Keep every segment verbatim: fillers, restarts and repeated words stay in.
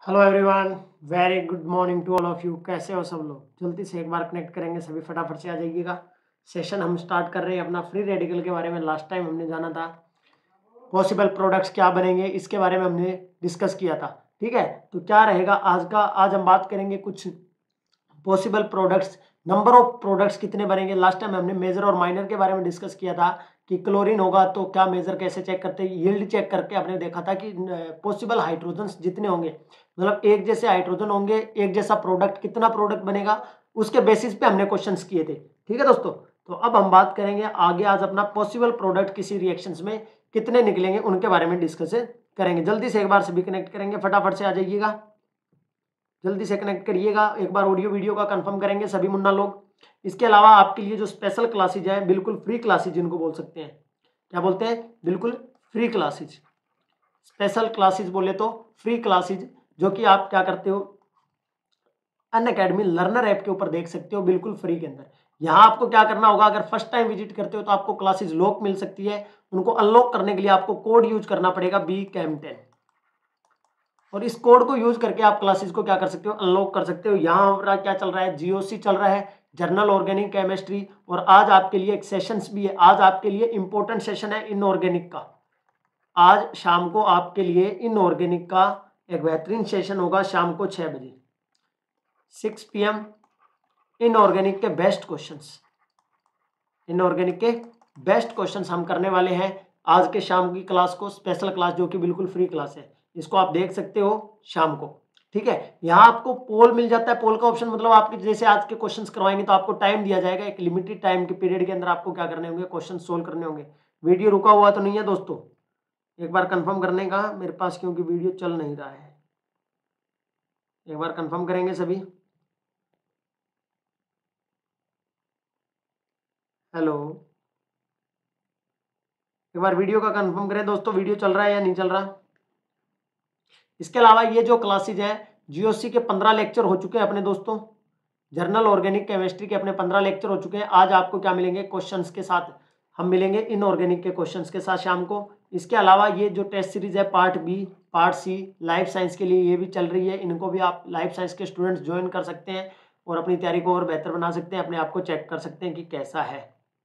Hello everyone, very good morning to all of you. कैसे हो सब लोग? जल्दी से एक बार कनेक्ट करेंगे सभी, फटाफट से आ जाइएगा। सेशन हम स्टार्ट कर रहे हैं अपना फ्री रेडिकल के बारे में। लास्ट टाइम हमने जाना था पॉसिबल प्रोडक्ट्स क्या बनेंगे, इसके बारे में हमने डिस्कस किया था। ठीक है, तो क्या रहेगा आज का? आज हम बात करेंगे कुछ possible products, number of products कितने बनेंगे। लास्ट टाइम हमने मेजर और माइनर के बारे में डिस्कस किया था कि क्लोरीन होगा तो क्या मेजर कैसे चेक करते हैं। यील्ड चेक करके हमने देखा था कि पॉसिबल हाइड्रोजन जितने होंगे, मतलब एक जैसे हाइड्रोजन होंगे, एक जैसा प्रोडक्ट, कितना प्रोडक्ट बनेगा, उसके बेसिस पे हमने क्वेश्चंस किए थे। ठीक है दोस्तों, तो अब हम बात करेंगे आगे। आज अपना पॉसिबल प्रोडक्ट किसी रिएक्शंस में कितने निकलेंगे उनके बारे में डिस्कस करेंगे। जल्दी से एक बार सभी कनेक्ट करेंगे, फटाफट से आ जाइएगा, जल्दी से कनेक्ट करिएगा। एक बार ऑडियो वीडियो का कंफर्म करेंगे सभी मुन्ना लोग। इसके अलावा आपके लिए जो स्पेशल क्लासेज हैं, बिल्कुल फ्री क्लासेज जिनको बोल सकते हैं, क्या बोलते हैं, बिल्कुल फ्री क्लासेज। स्पेशल क्लासेज बोले तो फ्री क्लासेज, जो कि आप क्या करते हो, अनअकैडमी लर्नर ऐप के ऊपर देख सकते हो, बिल्कुल फ्री के अंदर। यहाँ आपको क्या करना होगा, अगर फर्स्ट टाइम विजिट करते हो तो आपको क्लासेज लॉक मिल सकती है। उनको अनलॉक करने के लिए आपको कोड यूज करना पड़ेगा, बी कैम टेन। और इस कोड को यूज करके आप क्लासेस को क्या कर सकते हो, अनलॉक कर सकते हो। यहाँ हमारा क्या चल रहा है, जीओसी चल रहा है, जर्नल ऑर्गेनिक केमिस्ट्री। और आज आपके लिए एक सेशंस भी है। आज आपके लिए इंपॉर्टेंट सेशन है इनऑर्गेनिक का। आज शाम को आपके लिए इनऑर्गेनिक का एक बेहतरीन सेशन होगा, शाम को छह बजे सिक्स पी एम। इनऑर्गेनिक के बेस्ट क्वेश्चंस, इनऑर्गेनिक के बेस्ट क्वेश्चंस हम करने वाले हैं आज के शाम की क्लास को, स्पेशल क्लास जो कि बिल्कुल फ्री क्लास है। इसको आप देख सकते हो शाम को। ठीक है, यहाँ आपको पोल मिल जाता है, पोल का ऑप्शन, मतलब आपके जैसे आज के क्वेश्चंस करवाएंगे तो आपको टाइम दिया जाएगा, एक लिमिटेड टाइम के पीरियड के अंदर आपको क्या करने होंगे, क्वेश्चन सोल्व करने होंगे। वीडियो रुका हुआ तो नहीं है दोस्तों? एक बार कंफर्म करने का मेरे पास, क्योंकि वीडियो चल नहीं रहा है। एक बार कंफर्म करेंगे सभी। हेलो, एक बार वीडियो का कंफर्म करें दोस्तों, वीडियो चल रहा है या नहीं चल रहा। इसके अलावा ये जो क्लासेज हैं, जीओसी के पंद्रह लेक्चर हो चुके हैं अपने दोस्तों, जर्नल ऑर्गेनिक केमिस्ट्री के अपने पंद्रह लेक्चर हो चुके हैं। आज आपको क्या मिलेंगे, क्वेश्चंस के साथ हम मिलेंगे, इनऑर्गेनिक के क्वेश्चंस के साथ शाम को। इसके अलावा ये जो टेस्ट सीरीज है, part B, part C, life science के लिए ये भी चल रही है। इनको भी आप लाइफ साइंस के स्टूडेंट्स ज्वाइन कर सकते हैं और अपनी तैयारी को और बेहतर बना सकते हैं, अपने आप को चेक कर सकते हैं कि कैसा है।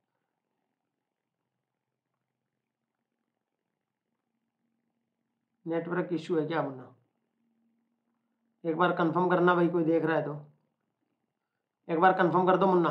नेटवर्क इश्यू है क्या मुन्ना? एक बार कंफर्म करना भाई, कोई देख रहा है तो एक बार कंफर्म कर दो मुन्ना।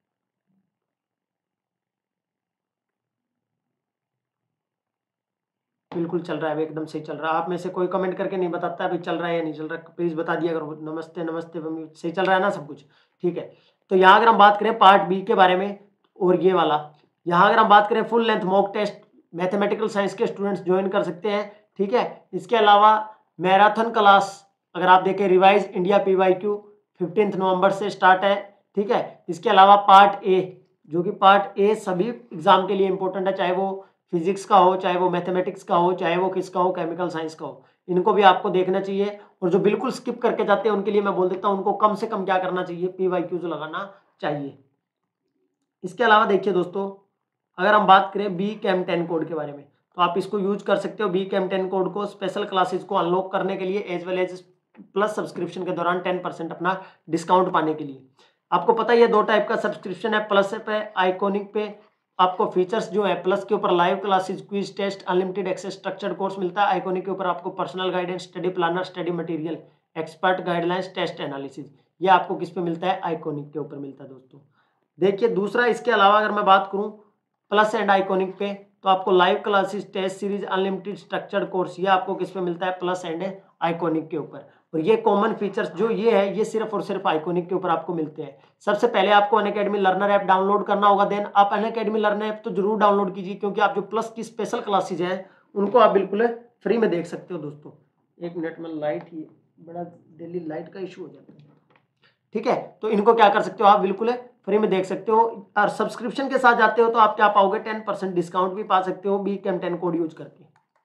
बिल्कुल चल रहा है, एकदम सही चल रहा है। आप में से कोई कमेंट करके नहीं बताता अभी चल रहा है या नहीं चल रहा, प्लीज बता दिया करो। नमस्ते नमस्ते, सही चल रहा है ना सब कुछ? ठीक है, तो यहाँ अगर हम बात करें पार्ट बी के बारे में, और ये वाला, यहाँ अगर हम बात करें full length mock test, mathematical science के स्टूडेंट्स ज्वाइन कर सकते हैं। ठीक है, इसके अलावा मैराथन क्लास अगर आप देखें, revise India P Y Q fifteenth November से स्टार्ट है। ठीक है, इसके अलावा पार्ट ए, जो कि पार्ट ए सभी एग्जाम के लिए इंपॉर्टेंट है, चाहे वो फिजिक्स का हो, चाहे वो मैथमेटिक्स का हो, चाहे वो किसका हो, केमिकल साइंस का हो, इनको भी आपको देखना चाहिए। और जो बिल्कुल स्किप करके जाते हैं उनके लिए मैं बोल देता हूँ, उनको कम से कम क्या करना चाहिए, पी वाई क्यूज लगाना चाहिए। इसके अलावा देखिए दोस्तों, अगर हम बात करें बी कैम टेन कोड के बारे में, तो आप इसको यूज कर सकते हो, बी कैम टेन कोड को स्पेशल क्लासेस को अनलॉक करने के लिए, as well as plus subscription के दौरान टेन परसेंट अपना डिस्काउंट पाने के लिए। आपको पता ही है दो टाइप का सब्सक्रिप्शन है, प्लस पे, आइकॉनिक पे आपको फीचर्स जो है, प्लस के ऊपर live classes, quiz test, unlimited access, structured course मिलता है। आइकॉनिक के ऊपर आपको personal guidance, study planner, study material, expert guidelines, test analysis, ये आपको किस पे मिलता है, आइकॉनिक के ऊपर मिलता है दोस्तों। देखिए दूसरा, इसके अलावा अगर मैं बात करूं प्लस एंड आइकॉनिक पे, तो आपको live classes, test series, unlimited structured course, ये आपको किस पे मिलता है, प्लस एंड आइकॉनिक के ऊपर। और ये कॉमन फीचर्स जो ये है, ये सिर्फ और सिर्फ आइकॉनिक के ऊपर आपको मिलते हैं। सबसे पहले आपको अनअकैडमी लर्नर ऐप डाउनलोड करना होगा, देन आप अनअकैडमी लर्नर ऐप तो जरूर डाउनलोड कीजिए, क्योंकि आप जो प्लस की स्पेशल क्लासेज हैं उनको आप बिल्कुल फ्री में देख सकते हो दोस्तों। एक मिनट में, लाइट ही बड़ा डेली लाइट का इशू हो जाता है। ठीक है, तो इनको क्या कर सकते हो, आप बिल्कुल फ्री में देख सकते हो। और सब्सक्रिप्शन के साथ जाते हो तो आप क्या पाओगे, टेन परसेंट डिस्काउंट भी पा सकते हो, B cam ten code use करके।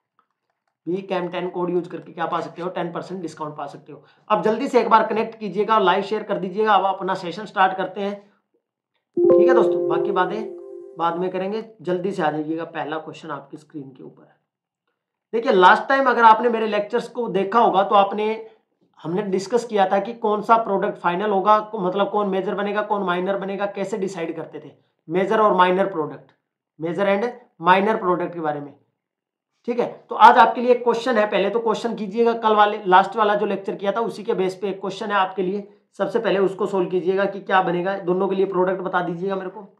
B cam ten code use करके क्या पा सकते हो, टेन परसेंट डिस्काउंट पा सकते हो। अब जल्दी से एक बार कनेक्ट कीजिएगा, लाइव शेयर कर दीजिएगा। अब अपना सेशन स्टार्ट करते हैं। ठीक है दोस्तों, बाकी बातें बाद में करेंगे, जल्दी से आ जाइएगा। पहला क्वेश्चन आपकी स्क्रीन के ऊपर है। देखिए लास्ट टाइम अगर आपने मेरे लेक्चर्स को देखा होगा तो आपने हमने डिस्कस किया था कि कौन सा प्रोडक्ट फाइनल होगा, मतलब कौन मेजर बनेगा कौन माइनर बनेगा, कैसे डिसाइड करते थे मेजर और minor product, major and minor product के बारे में। ठीक है, तो आज आपके लिए एक क्वेश्चन है, पहले तो क्वेश्चन कीजिएगा, कल वाले लास्ट वाला जो लेक्चर किया था उसी के बेस पे एक क्वेश्चन है आपके लिए, सबसे पहले उसको सोल्व कीजिएगा कि क्या बनेगा, दोनों के लिए प्रोडक्ट बता दीजिएगा मेरे को।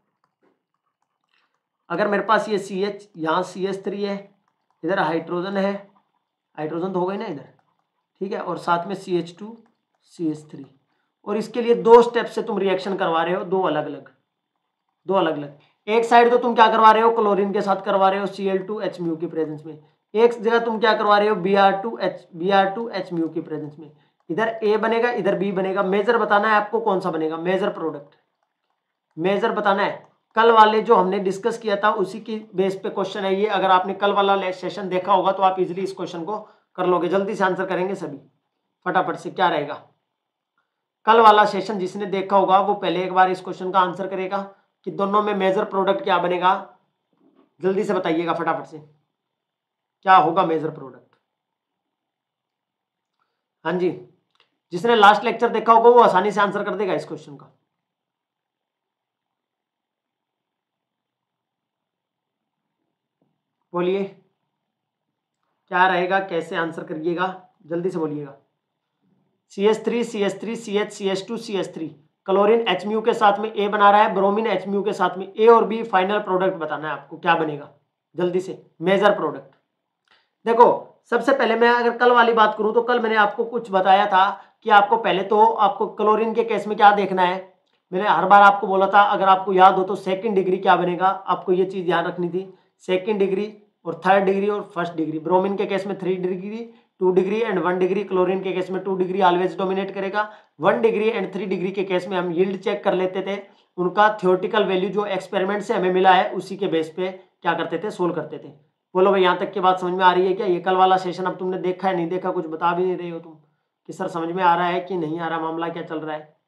अगर मेरे पास ये सी एच, यहाँ सी एच थ्री है, इधर हाइड्रोजन है, हाइड्रोजन तो हो गई ना इधर, ठीक है, और साथ में C H two C H three, और इसके लिए दो स्टेप से तुम रिएक्शन करवा रहे हो, दो अलग अलग दो अलग अलग एक साइड तो तुम क्या करवा रहे हो, क्लोरीन के साथ करवा रहे हो C L two H mu की प्रेजेंस में, एक जगह तुम क्या करवा रहे हो B R two H B R two H mu की प्रेजेंस में, इधर ए बनेगा इधर बी बनेगा। मेजर बताना है आपको कौन सा बनेगा, मेजर प्रोडक्ट मेजर बताना है। कल वाले जो हमने डिस्कस किया था उसी की बेस पे क्वेश्चन है ये, अगर आपने कल वाला सेशन देखा होगा तो आप इजिली इस क्वेश्चन को कर लोगे, जल्दी से आंसर करेंगे सभी फटाफट से। क्या रहेगा, कल वाला सेशन जिसने देखा होगा वो पहले एक बार इस क्वेश्चन का आंसर करेगा कि दोनों में मेजर प्रोडक्ट क्या बनेगा, जल्दी से बताइएगा फटाफट से क्या होगा मेजर प्रोडक्ट। हाँ जी, जिसने लास्ट लेक्चर देखा होगा वो आसानी से आंसर कर देगा इस क्वेश्चन का। बोलिए क्या रहेगा, कैसे आंसर करिएगा, जल्दी से बोलिएगा। C H three C H three C H C H two C H three, chlorine H mu के साथ में ए बना रहा है, ब्रोमीन एच म्यू के साथ में, ए और बी फाइनल प्रोडक्ट बताना है आपको क्या बनेगा, जल्दी से मेजर प्रोडक्ट। देखो सबसे पहले मैं अगर कल वाली बात करूं तो कल मैंने आपको कुछ बताया था कि आपको पहले तो आपको क्लोरीन के केस में क्या देखना है, मैंने हर बार आपको बोला था, अगर आपको याद हो तो सेकंड डिग्री क्या बनेगा, आपको ये चीज ध्यान रखनी थी, सेकंड डिग्री और थर्ड डिग्री और फर्स्ट डिग्री। ब्रोमीन के केस में three degree two degree and one degree, chlorine के केस में टू डिग्री ऑलवेज डोमिनेट करेगा। One degree and three degree के केस में हम यील्ड चेक कर लेते थे, उनका थ्योरेटिकल वैल्यू जो एक्सपेरिमेंट से हमें मिला है उसी के बेस पे क्या करते थे, सोल्व करते थे। बोलो भाई यहाँ तक की बात समझ में आ रही है क्या, ये कल वाला सेशन अब तुमने देखा है नहीं देखा, कुछ बता भी नहीं रहे हो तुम कि सर समझ में आ रहा है कि नहीं आ रहा, मामला क्या चल रहा है,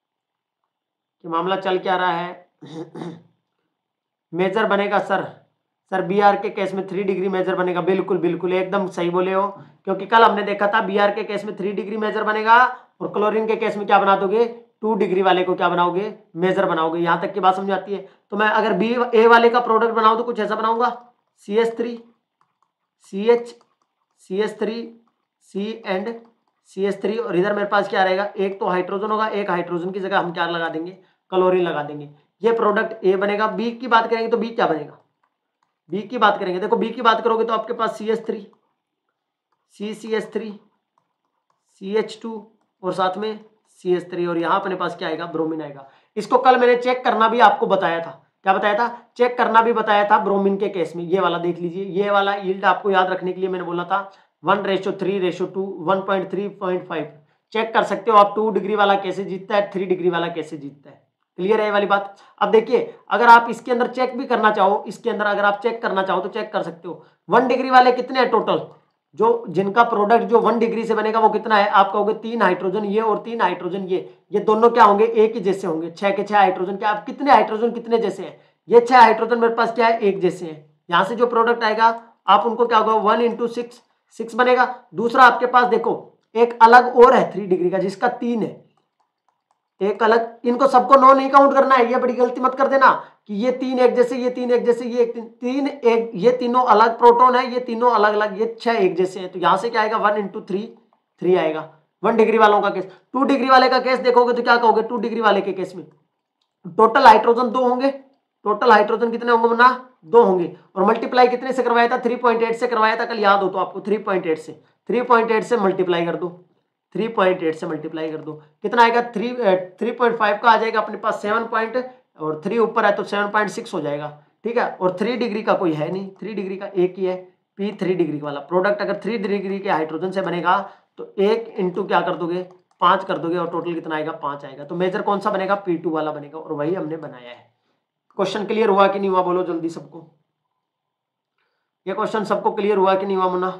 कि मामला चल क्या रहा है। मेजर बनेगा सर, सर बी आर के केस में थ्री डिग्री मेजर बनेगा, बिल्कुल बिल्कुल एकदम सही बोले हो, क्योंकि कल हमने देखा था बी आर के केस में थ्री डिग्री मेजर बनेगा और क्लोरीन के केस में क्या बना दोगे, टू डिग्री वाले को क्या बनाओगे, मेजर बनाओगे। यहाँ तक की बात समझ आती है। तो मैं अगर बी ए वाले का प्रोडक्ट बनाऊँ तो कुछ ऐसा बनाऊंगा, C H three C H C H three C and C H three, और इधर मेरे पास क्या रहेगा, एक तो हाइड्रोजन होगा, एक हाइड्रोजन की जगह हम क्या लगा देंगे, क्लोरीन लगा देंगे। ये प्रोडक्ट ए बनेगा। बी की बात करेंगे तो बी क्या बनेगा, बी की बात करेंगे, देखो बी की बात करोगे तो आपके पास C H three C C H three C H two और साथ में सी एच थ्री, और यहाँ अपने पास क्या आएगा, ब्रोमीन आएगा। इसको कल मैंने चेक करना भी आपको बताया था, क्या बताया था, चेक करना भी बताया था ब्रोमीन के केस में। ये वाला देख लीजिए, ये वाला यील्ड आपको याद रखने के लिए मैंने बोला था one ratio three ratio two one point three point five. Check कर सकते हो आप, टू डिग्री वाला कैसे जीतता है, थ्री डिग्री वाला कैसे जीतता है। क्लियर है ये वाली बात। अब देखिए अगर आप इसके अंदर चेक भी करना चाहो, इसके अंदर अगर आप चेक करना चाहो तो चेक कर सकते हो। वन डिग्री वाले कितने हैं टोटल, जो जिनका प्रोडक्ट जो वन डिग्री से बनेगा वो कितना है, आप कहोगे तीन हाइड्रोजन ये और तीन हाइड्रोजन ये, ये दोनों क्या होंगे, एक ही जैसे होंगे, छह के छह हाइड्रोजन क्या, आप कितने हाइड्रोजन कितने जैसे हैं, ये छह हाइड्रोजन मेरे पास क्या है, एक जैसे हैं। यहां से जो प्रोडक्ट आएगा आप उनको क्या होगा, वन इंटू सिक्स सिक्स बनेगा। दूसरा आपके पास देखो एक अलग और है थ्री डिग्री का जिसका तीन है, एक अलग, इनको सबको नो नहीं काउंट करना है, ये बड़ी गलती मत कर देना कि ये तीन एक जैसे, ये तीन एक जैसे, ये एक तीन, तीन एक, ये तीनों अलग प्रोटॉन है, ये तीनों अलग अलग, ये छह एक जैसे हैं। तो यहां से क्या आएगा, वन इंटू थ्री थ्री आएगा वन डिग्री वालों का केस। टू डिग्री वाले का केस देखोगे तो क्या कहोगे, टू डिग्री वाले के केस में टोटल हाइड्रोजन दो होंगे, टोटल हाइड्रोजन कितने होंगे ना, दो होंगे, और मल्टीप्लाई कितने से करवाया था, थ्री पॉइंट एट से करवाया था, कल याद हो तो आपको, थ्री पॉइंट एट से थ्री पॉइंट एट से मल्टीप्लाई कर दो, थ्री पॉइंट एट से मल्टीप्लाई कर दो कितना आएगा, थ्री थ्री पॉइंट फाइव का आ जाएगा अपने पास सेवन पॉइंट, और थ्री ऊपर है तो सेवन पॉइंट सिक्स हो जाएगा। ठीक है, और थ्री डिग्री का कोई है नहीं, थ्री डिग्री का एक ही है, पी थ्री डिग्री वाला प्रोडक्ट अगर थ्री डिग्री के हाइड्रोजन से बनेगा तो एक इंटू क्या कर दोगे, पांच कर दोगे, और टोटल कितना आएगा, पांच आएगा। तो मेजर कौन सा बनेगा, पी टू वाला बनेगा, और वही हमने बनाया है। क्वेश्चन क्लियर हुआ कि नहीं हुआ, बोलो जल्दी सबको, ये क्वेश्चन सबको क्लियर हुआ कि नहीं हुआ मुन्ना,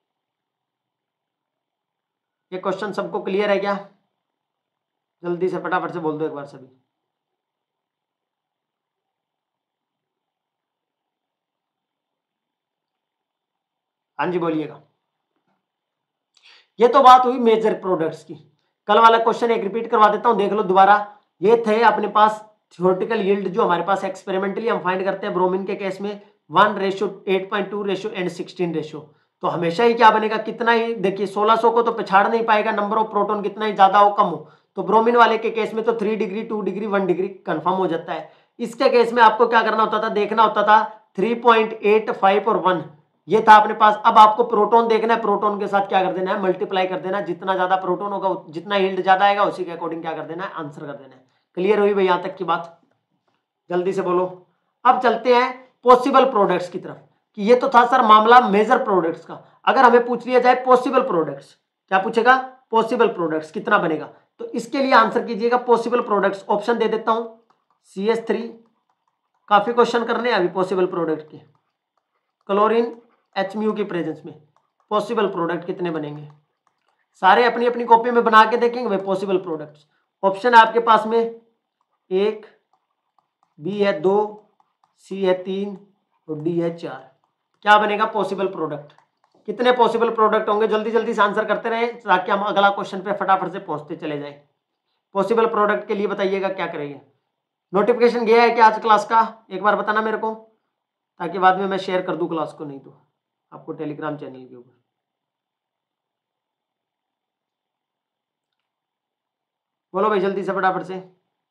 ये क्वेश्चन सबको क्लियर है क्या, जल्दी से फटाफट से बोल दो एक बार सभी। हाँ जी बोलिएगा। ये तो बात हुई मेजर प्रोडक्ट्स की। कल वाला क्वेश्चन एक रिपीट करवा देता हूँ, देख लो दोबारा। ये थे अपने पास थ्योरेटिकल यील्ड जो हमारे पास एक्सपेरिमेंटली हम फाइंड करते हैं ब्रोमीन के केस में one ratio eight point two ratio and sixteen ratio. तो हमेशा ही क्या बनेगा, कितना ही देखिए सोलह सौ को तो पछाड़ नहीं पाएगा नंबर ऑफ प्रोटॉन, कितना ही ज्यादा हो कम हो। तो ब्रोमीन वाले के केस में तो three degree two degree one degree confirm हो जाता है। इसके केस में आपको क्या करना होता था, देखना होता था थ्री पॉइंट एट फाइव और वन, ये था अपने पास। अब आपको प्रोटॉन देखना है, प्रोटॉन के साथ क्या कर देना है, मल्टीप्लाई कर देना। जितना ज्यादा प्रोटॉन होगा जितना यील्ड ज्यादा आएगा उसी के अकॉर्डिंग क्या कर देना है, आंसर कर देना है। क्लियर हुई भाई यहां तक की बात? जल्दी से बोलो। अब चलते हैं पॉसिबल प्रोडक्ट्स की तरफ, कि ये तो था सर मामला मेजर प्रोडक्ट्स का। अगर हमें पूछ लिया जाए पॉसिबल प्रोडक्ट्स, क्या पूछेगा, पॉसिबल प्रोडक्ट्स कितना बनेगा, तो इसके लिए आंसर कीजिएगा पॉसिबल प्रोडक्ट्स। ऑप्शन दे देता हूं, सी एच थ्री, काफी क्वेश्चन करने हैं अभी पॉसिबल प्रोडक्ट के। क्लोरीन एच म्यू की प्रेजेंस में पॉसिबल प्रोडक्ट कितने बनेंगे, सारे अपनी अपनी कॉपी में बना के देखेंगे भाई पॉसिबल प्रोडक्ट्स। ऑप्शन है आपके पास में एक, बी है दो, सी है तीन और डी है चार। क्या बनेगा पॉसिबल प्रोडक्ट, कितने पॉसिबल प्रोडक्ट होंगे? जल्दी जल्दी से आंसर करते रहे ताकि हम अगला क्वेश्चन पे फटाफट से पहुंचते चले जाएं। पॉसिबल प्रोडक्ट के लिए बताइएगा क्या करेंगे। नोटिफिकेशन गया है क्या आज क्लास का, एक बार बताना मेरे को, ताकि बाद में मैं शेयर कर दूं क्लास को, नहीं तो आपको टेलीग्राम चैनल के ऊपर। बोलो भाई जल्दी से फटाफट से।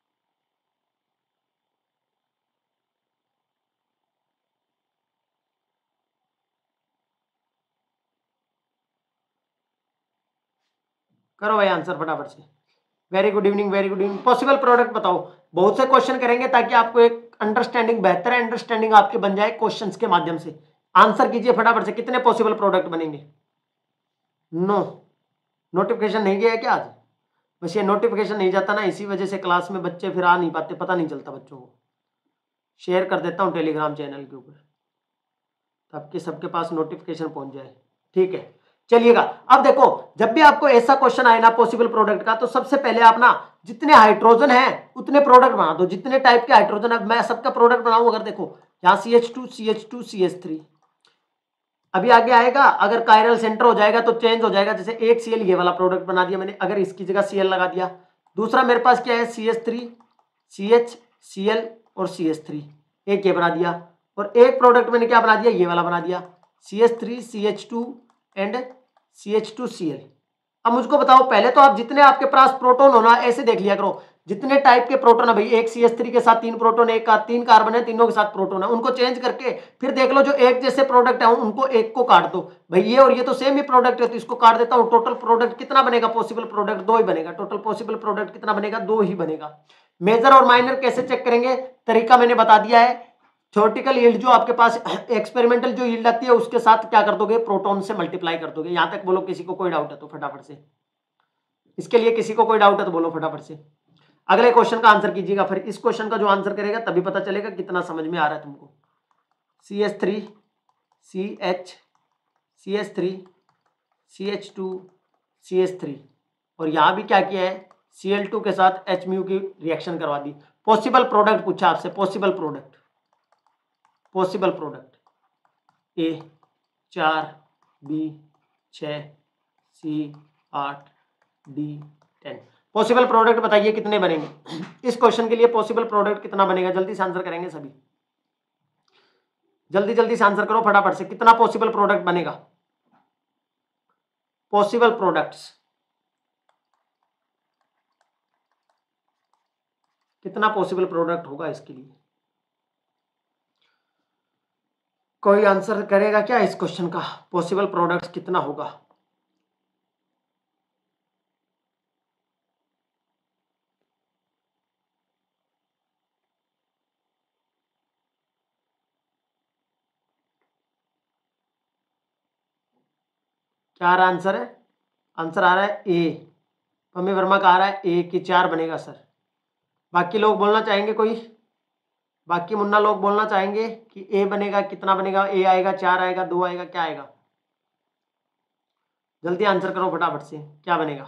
करो भाई आंसर फटाफट से। Very good evening, very good evening. Possible product बताओ, बहुत से क्वेश्चन करेंगे ताकि आपको एक अंडरस्टैंडिंग, बेहतर अंडरस्टैंडिंग आपके बन जाए क्वेश्चंस के माध्यम से। आंसर कीजिए फटाफट से, कितने पॉसिबल प्रोडक्ट बनेंगे? नो, नोटिफिकेशन नहीं गया है क्या आज? बस ये नोटिफिकेशन नहीं जाता ना, इसी वजह से क्लास में बच्चे फिर आ नहीं पाते, पता नहीं चलता बच्चों को। शेयर कर देता हूँ टेलीग्राम चैनल के ऊपर ताकि सबके पास नोटिफिकेशन पहुंच जाए। ठीक है, चलिएगा। अब देखो, जब भी आपको ऐसा क्वेश्चन आए ना पॉसिबल प्रोडक्ट का, तो सबसे पहले आप ना जितने हाइड्रोजन है उतने प्रोडक्ट बना दो, जितने टाइप के हाइड्रोजन है। मैं सबका प्रोडक्ट बनाऊं, अगर देखो यहाँ C H two C H two C H three, अभी आगे आएगा, अगर कायरल सेंटर हो जाएगा तो चेंज हो जाएगा। जैसे एक सी एल ये वाला प्रोडक्ट बना दिया मैंने, अगर इसकी जगह सी एल लगा दिया। दूसरा मेरे पास क्या है, C H three C H C L और सी एच थ्री, एक ये बना दिया। और एक प्रोडक्ट मैंने क्या बना दिया, ये वाला बना दिया, C H three C H two and C H two C L. अब मुझको बताओ, पहले तो आप जितने आपके पास प्रोटॉन होना ऐसे देख लिया करो, जितने टाइप के प्रोटॉन है भाई, एक सी एच थ्री के साथ तीन प्रोटॉन, एक का तीन कार्बन है, तीनों के साथ प्रोटॉन है, उनको चेंज करके फिर देख लो जो एक जैसे प्रोडक्ट है उनको एक को काट दो भाई। ये और ये तो सेम ही प्रोडक्ट है तो इसको काट देता हूं। टोटल प्रोडक्ट कितना बनेगा पॉसिबल प्रोडक्ट, दो ही बनेगा। टोटल पॉसिबल प्रोडक्ट कितना बनेगा, दो ही बनेगा। मेजर और माइनर कैसे चेक करेंगे, तरीका मैंने बता दिया है। थ्योरेटिकल यील्ड जो आपके पास, एक्सपेरिमेंटल जो यील्ड आती है उसके साथ क्या कर दोगे, प्रोटॉन से मल्टीप्लाई कर दोगे। यहां तक बोलो, किसी को कोई डाउट है तो फटाफट से, इसके लिए किसी को कोई डाउट है तो बोलो फटाफट से। अगले क्वेश्चन का आंसर कीजिएगा, फिर इस क्वेश्चन का जो आंसर करेगा तभी पता चलेगा कितना समझ में आ रहा है तुमको। C H three C H C H three C H two C H three, और यहां भी क्या किया है, सी एल टू के साथ एच म्यू की रिएक्शन करवा दी। पॉसिबल प्रोडक्ट पूछा आपसे, possible product, possible product A चार, बी छः, सी आठ, डी टेन। पॉसिबल प्रोडक्ट बताइए कितने बनेंगे। इस क्वेश्चन के लिए पॉसिबल प्रोडक्ट कितना बनेगा, जल्दी से आंसर करेंगे सभी, जल्दी जल्दी से आंसर करो फटाफट से, कितना पॉसिबल प्रोडक्ट बनेगा। पॉसिबल प्रोडक्ट्स कितना पॉसिबल प्रोडक्ट होगा, इसके लिए कोई आंसर करेगा क्या इस क्वेश्चन का, पॉसिबल प्रोडक्ट्स कितना होगा। क्या आ रहा है आंसर है, आंसर आ रहा है ए, पम्मी वर्मा का आ रहा है ए कि चार बनेगा सर। बाकी लोग बोलना चाहेंगे कोई, बाकी मुन्ना लोग बोलना चाहेंगे कि ए बनेगा, कितना बनेगा, ए आएगा, चार आएगा, दो आएगा, क्या आएगा, जल्दी आंसर करो फटाफट से, क्या बनेगा।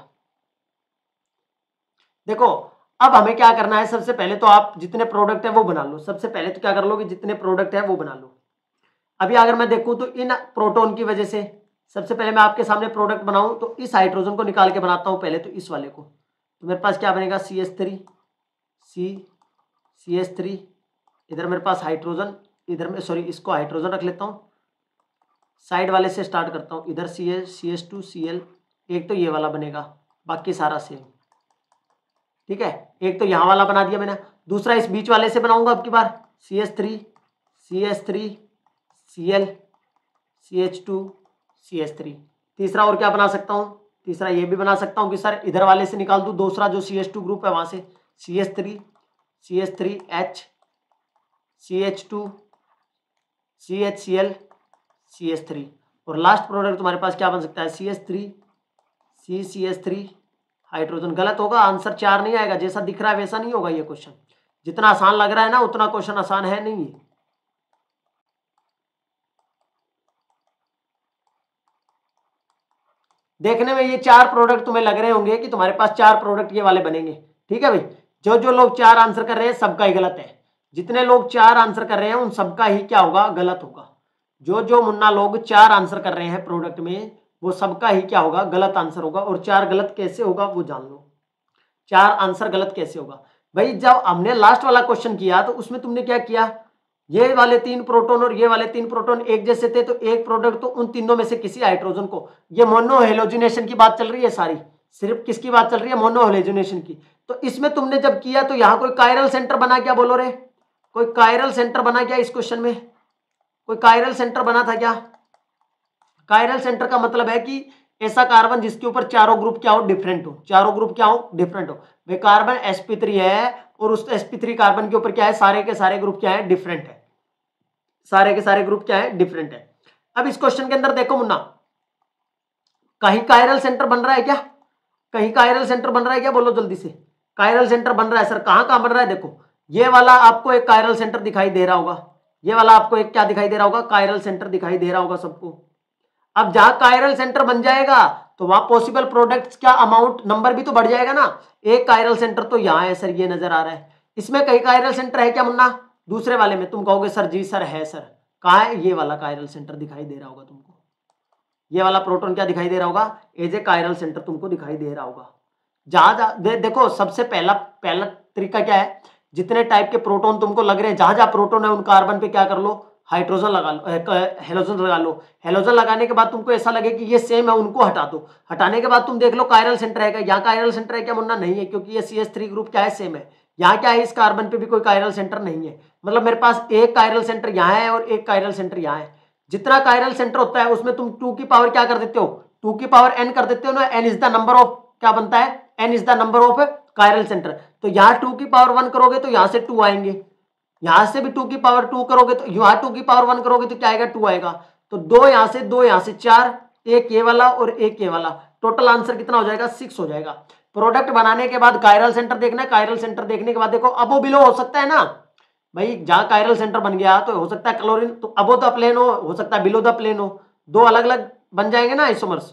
देखो अब हमें क्या करना है, सबसे पहले तो आप जितने प्रोडक्ट है वो बना लो। सबसे पहले तो क्या कर लो कि जितने प्रोडक्ट है वो बना लो। अभी अगर मैं देखूं तो इन प्रोटॉन की वजह से सबसे पहले मैं आपके सामने प्रोडक्ट बनाऊं तो इस हाइड्रोजन को निकाल के बनाता हूं पहले, तो इस वाले को, तो मेरे पास क्या बनेगा, C H three C C H three, इधर मेरे पास हाइड्रोजन, इधर में सॉरी इसको हाइड्रोजन रख लेता हूँ, साइड वाले से स्टार्ट करता हूँ, इधर C H C H two C L, एक तो ये वाला बनेगा, बाकी सारा सेम, ठीक है। एक तो यहाँ वाला बना दिया मैंने, दूसरा इस बीच वाले से बनाऊंगा अब की बार, C H three C H three C L C H two C H three. तीसरा और क्या बना सकता हूँ, तीसरा ये भी बना सकता हूँ कि सर इधर वाले से निकाल दूँ, दूसरा जो सी एच टू ग्रुप है वहाँ से, C H three C H three H C H two C H C L C H three, और लास्ट प्रोडक्ट तुम्हारे पास क्या बन सकता है, C H three C C H three hydrogen. गलत होगा, आंसर चार नहीं आएगा, जैसा दिख रहा है वैसा नहीं होगा ये क्वेश्चन। जितना आसान लग रहा है ना उतना क्वेश्चन आसान है नहीं है। देखने में ये चार प्रोडक्ट तुम्हें लग रहे होंगे कि तुम्हारे पास चार प्रोडक्ट ये वाले बनेंगे, ठीक है भाई। जो जो लोग चार आंसर कर रहे हैं सबका ही गलत है, जितने लोग चार आंसर कर रहे हैं उन सबका ही क्या होगा, गलत होगा। जो जो मुन्ना लोग चार आंसर कर रहे हैं प्रोडक्ट में वो सबका ही क्या होगा, गलत आंसर होगा। और चार गलत कैसे होगा वो जान लो, चार आंसर गलत कैसे होगा भाई। जब हमने लास्ट वाला क्वेश्चन किया तो उसमें तुमने क्या किया, ये वाले तीन प्रोटॉन और ये वाले तीन प्रोटॉन एक जैसे थे, तो एक प्रोडक्ट तो उन तीनों में से किसी हाइड्रोजन को, ये मोनो हेलोजिनेशन की बात चल रही है सारी, सिर्फ किसकी बात चल रही है, मोनो हेलोजिनेशन की। तो इसमें तुमने जब किया तो यहाँ कोई कायरल सेंटर बना, क्या बोलो रे, कोई कायरल सेंटर बना क्या इस क्वेश्चन में, कोई कायरल सेंटर बना था क्या। कायरल सेंटर का मतलब है कि ऐसा कार्बन जिसके ऊपर चारों ग्रुप क्या हो, डिफरेंट हो, चारों ग्रुप क्या हो, डिफरेंट हो। भाई कार्बन एस पी थ्री है और उस एस पी थ्री कार्बन के ऊपर क्या है, सारे के सारे ग्रुप क्या है, डिफरेंट है, सारे के सारे ग्रुप क्या है, डिफरेंट है। अब इस क्वेश्चन के अंदर देखो मुन्ना, कहीं कायरल सेंटर बन रहा है क्या, कहीं कायरल सेंटर बन रहा है क्या, बोलो जल्दी से। कायरल सेंटर बन रहा है सर, कहां कहां बन रहा है, देखो ये वाला आपको एक कायरल सेंटर दिखाई दे रहा होगा, ये वाला आपको एक क्या दिखाई दे रहा होगा, कायरल सेंटर दिखाई दे रहा होगा सबको। अब जहां कायरल सेंटर बन जाएगा तो वहां पॉसिबल प्रोडक्ट्स का अमाउंट नंबर भी तो बढ़ जाएगा ना। एक कायरल सेंटर तो यहां है सर, ये नजर आ रहा है, इसमें कई कायरल सेंटर है क्या मुन्ना, दूसरे वाले में। तुम कहोगे सर जी सर है सर, कहा है, ये वाला कायरल सेंटर दिखाई दे रहा होगा तुमको, ये वाला प्रोटॉन क्या दिखाई दे रहा होगा, एज ए कायरल सेंटर तुमको दिखाई दे रहा होगा। जहां जहां दे, देखो सबसे पहला पहला तरीका क्या है, जितने टाइप के प्रोटॉन तुमको लग रहे हैं, जहां जहां प्रोटॉन है उन कार्बन पे क्या कर लो, हाइड्रोजन लगा लो, हेलोजन लगा लो। हेलोजन लगाने के बाद तुमको ऐसा लगे कि ये सेम है, उनको हटा दो। हटाने के बाद तुम देख लो कायरल सेंटर है क्या, यहाँ कायरल सेंटर है क्या मुन्ना, नहीं है, क्योंकि ये सी एच थ्री ग्रुप क्या है, सेम है। यहाँ क्या है, इस कार्बन पे भी कोई कायरल सेंटर नहीं है, मतलब मेरे पास एक कायरल सेंटर यहाँ है और एक कायरल सेंटर यहाँ है। जितना कायरल सेंटर होता है उसमें तुम टू की पावर क्या कर देते हो, टू की पावर एन कर देते हो ना, N is the number of, क्या बनता है, N is the number of chiral center. तो यहाँ टू की पावर वन करोगे तो यहाँ से टू आएंगे, यहां से भी टू की पावर टू करोगे तो यहां टू की पावर वन करोगे तो क्या आएगा, टू आएगा। तो दो यहां से, दो यहां से, चार, एक ये वाला और एक ये वाला, टोटल आंसर कितना हो जाएगा, सिक्स हो जाएगा। प्रोडक्ट बनाने के बाद कायरल सेंटर देखना है, कायरल सेंटर देखने के बाद देखो अबो बिलो हो सकता है ना भाई, जहां कायरल सेंटर बन गया तो हो सकता है क्लोरीन, तो अबो द प्लेन हो, हो सकता है बिलो द प्लेन हो, दो अलग अलग बन जाएंगे ना आइसोमर्स।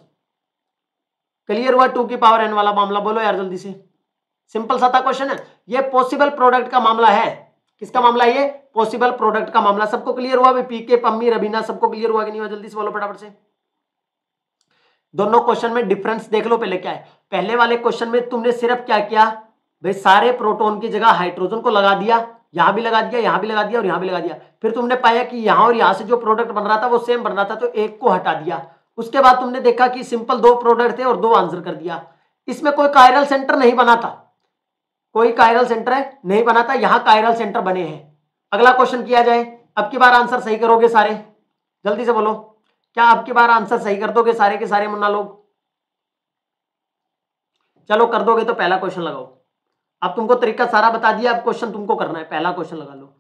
क्लियर हुआ टू की पावर एन वाला मामला, बोलो यार जल्दी से। सिंपल सा था क्वेश्चन है ये, पॉसिबल प्रोडक्ट का मामला है, किसका मामला है ये, पॉसिबल प्रोडक्ट का मामला। सबको क्लियर हुआ भाई, पीके पम्मी रबीना सबको क्लियर हुआ कि नहीं हुआ, जल्दी से बोलो फटाफट से। दोनों क्वेश्चन में डिफरेंस देख लो पहले क्या है। पहले वाले क्वेश्चन में तुमने सिर्फ क्या किया भाई, सारे प्रोटॉन की जगह हाइड्रोजन को लगा दिया, यहां भी लगा दिया, यहां भी लगा दिया और यहां भी लगा दिया। फिर तुमने पाया कि यहां और यहां से जो प्रोडक्ट बन रहा था वो सेम बन रहा था, तो एक को हटा दिया। उसके बाद तुमने देखा कि सिंपल दो प्रोडक्ट थे और दो आंसर कर दिया। इसमें कोई कायरल सेंटर नहीं बना था, कोई कायरल सेंटर है नहीं बना था, यहां कायरल सेंटर बने हैं। अगला क्वेश्चन किया जाए, अब की बार आंसर सही करोगे सारे, जल्दी से बोलो, क्या अब की बार आंसर सही कर दोगे सारे के सारे मुन्ना लोग, चलो कर दोगे तो पहला क्वेश्चन लगाओ। अब तुमको तरीका सारा बता दिया, अब क्वेश्चन तुमको करना है, पहला क्वेश्चन लगा लो।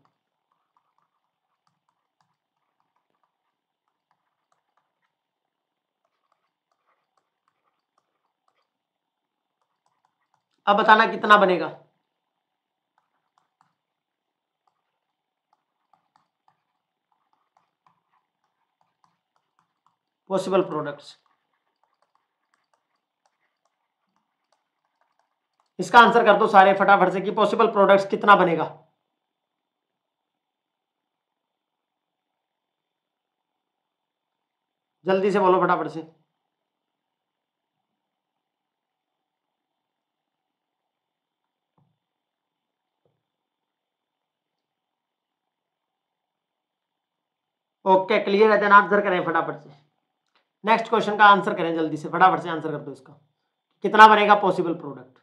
अब बताना कितना बनेगा, पॉसिबल प्रोडक्ट्स। इसका आंसर कर दो सारे फटाफट से कि पॉसिबल प्रोडक्ट्स कितना बनेगा। जल्दी से बोलो फटाफट से। ओके क्लियर है, देन आंसर करें फटाफट से। नेक्स्ट क्वेश्चन का आंसर करें जल्दी से, फटाफट से आंसर कर दो इसका। कितना बनेगा possible product,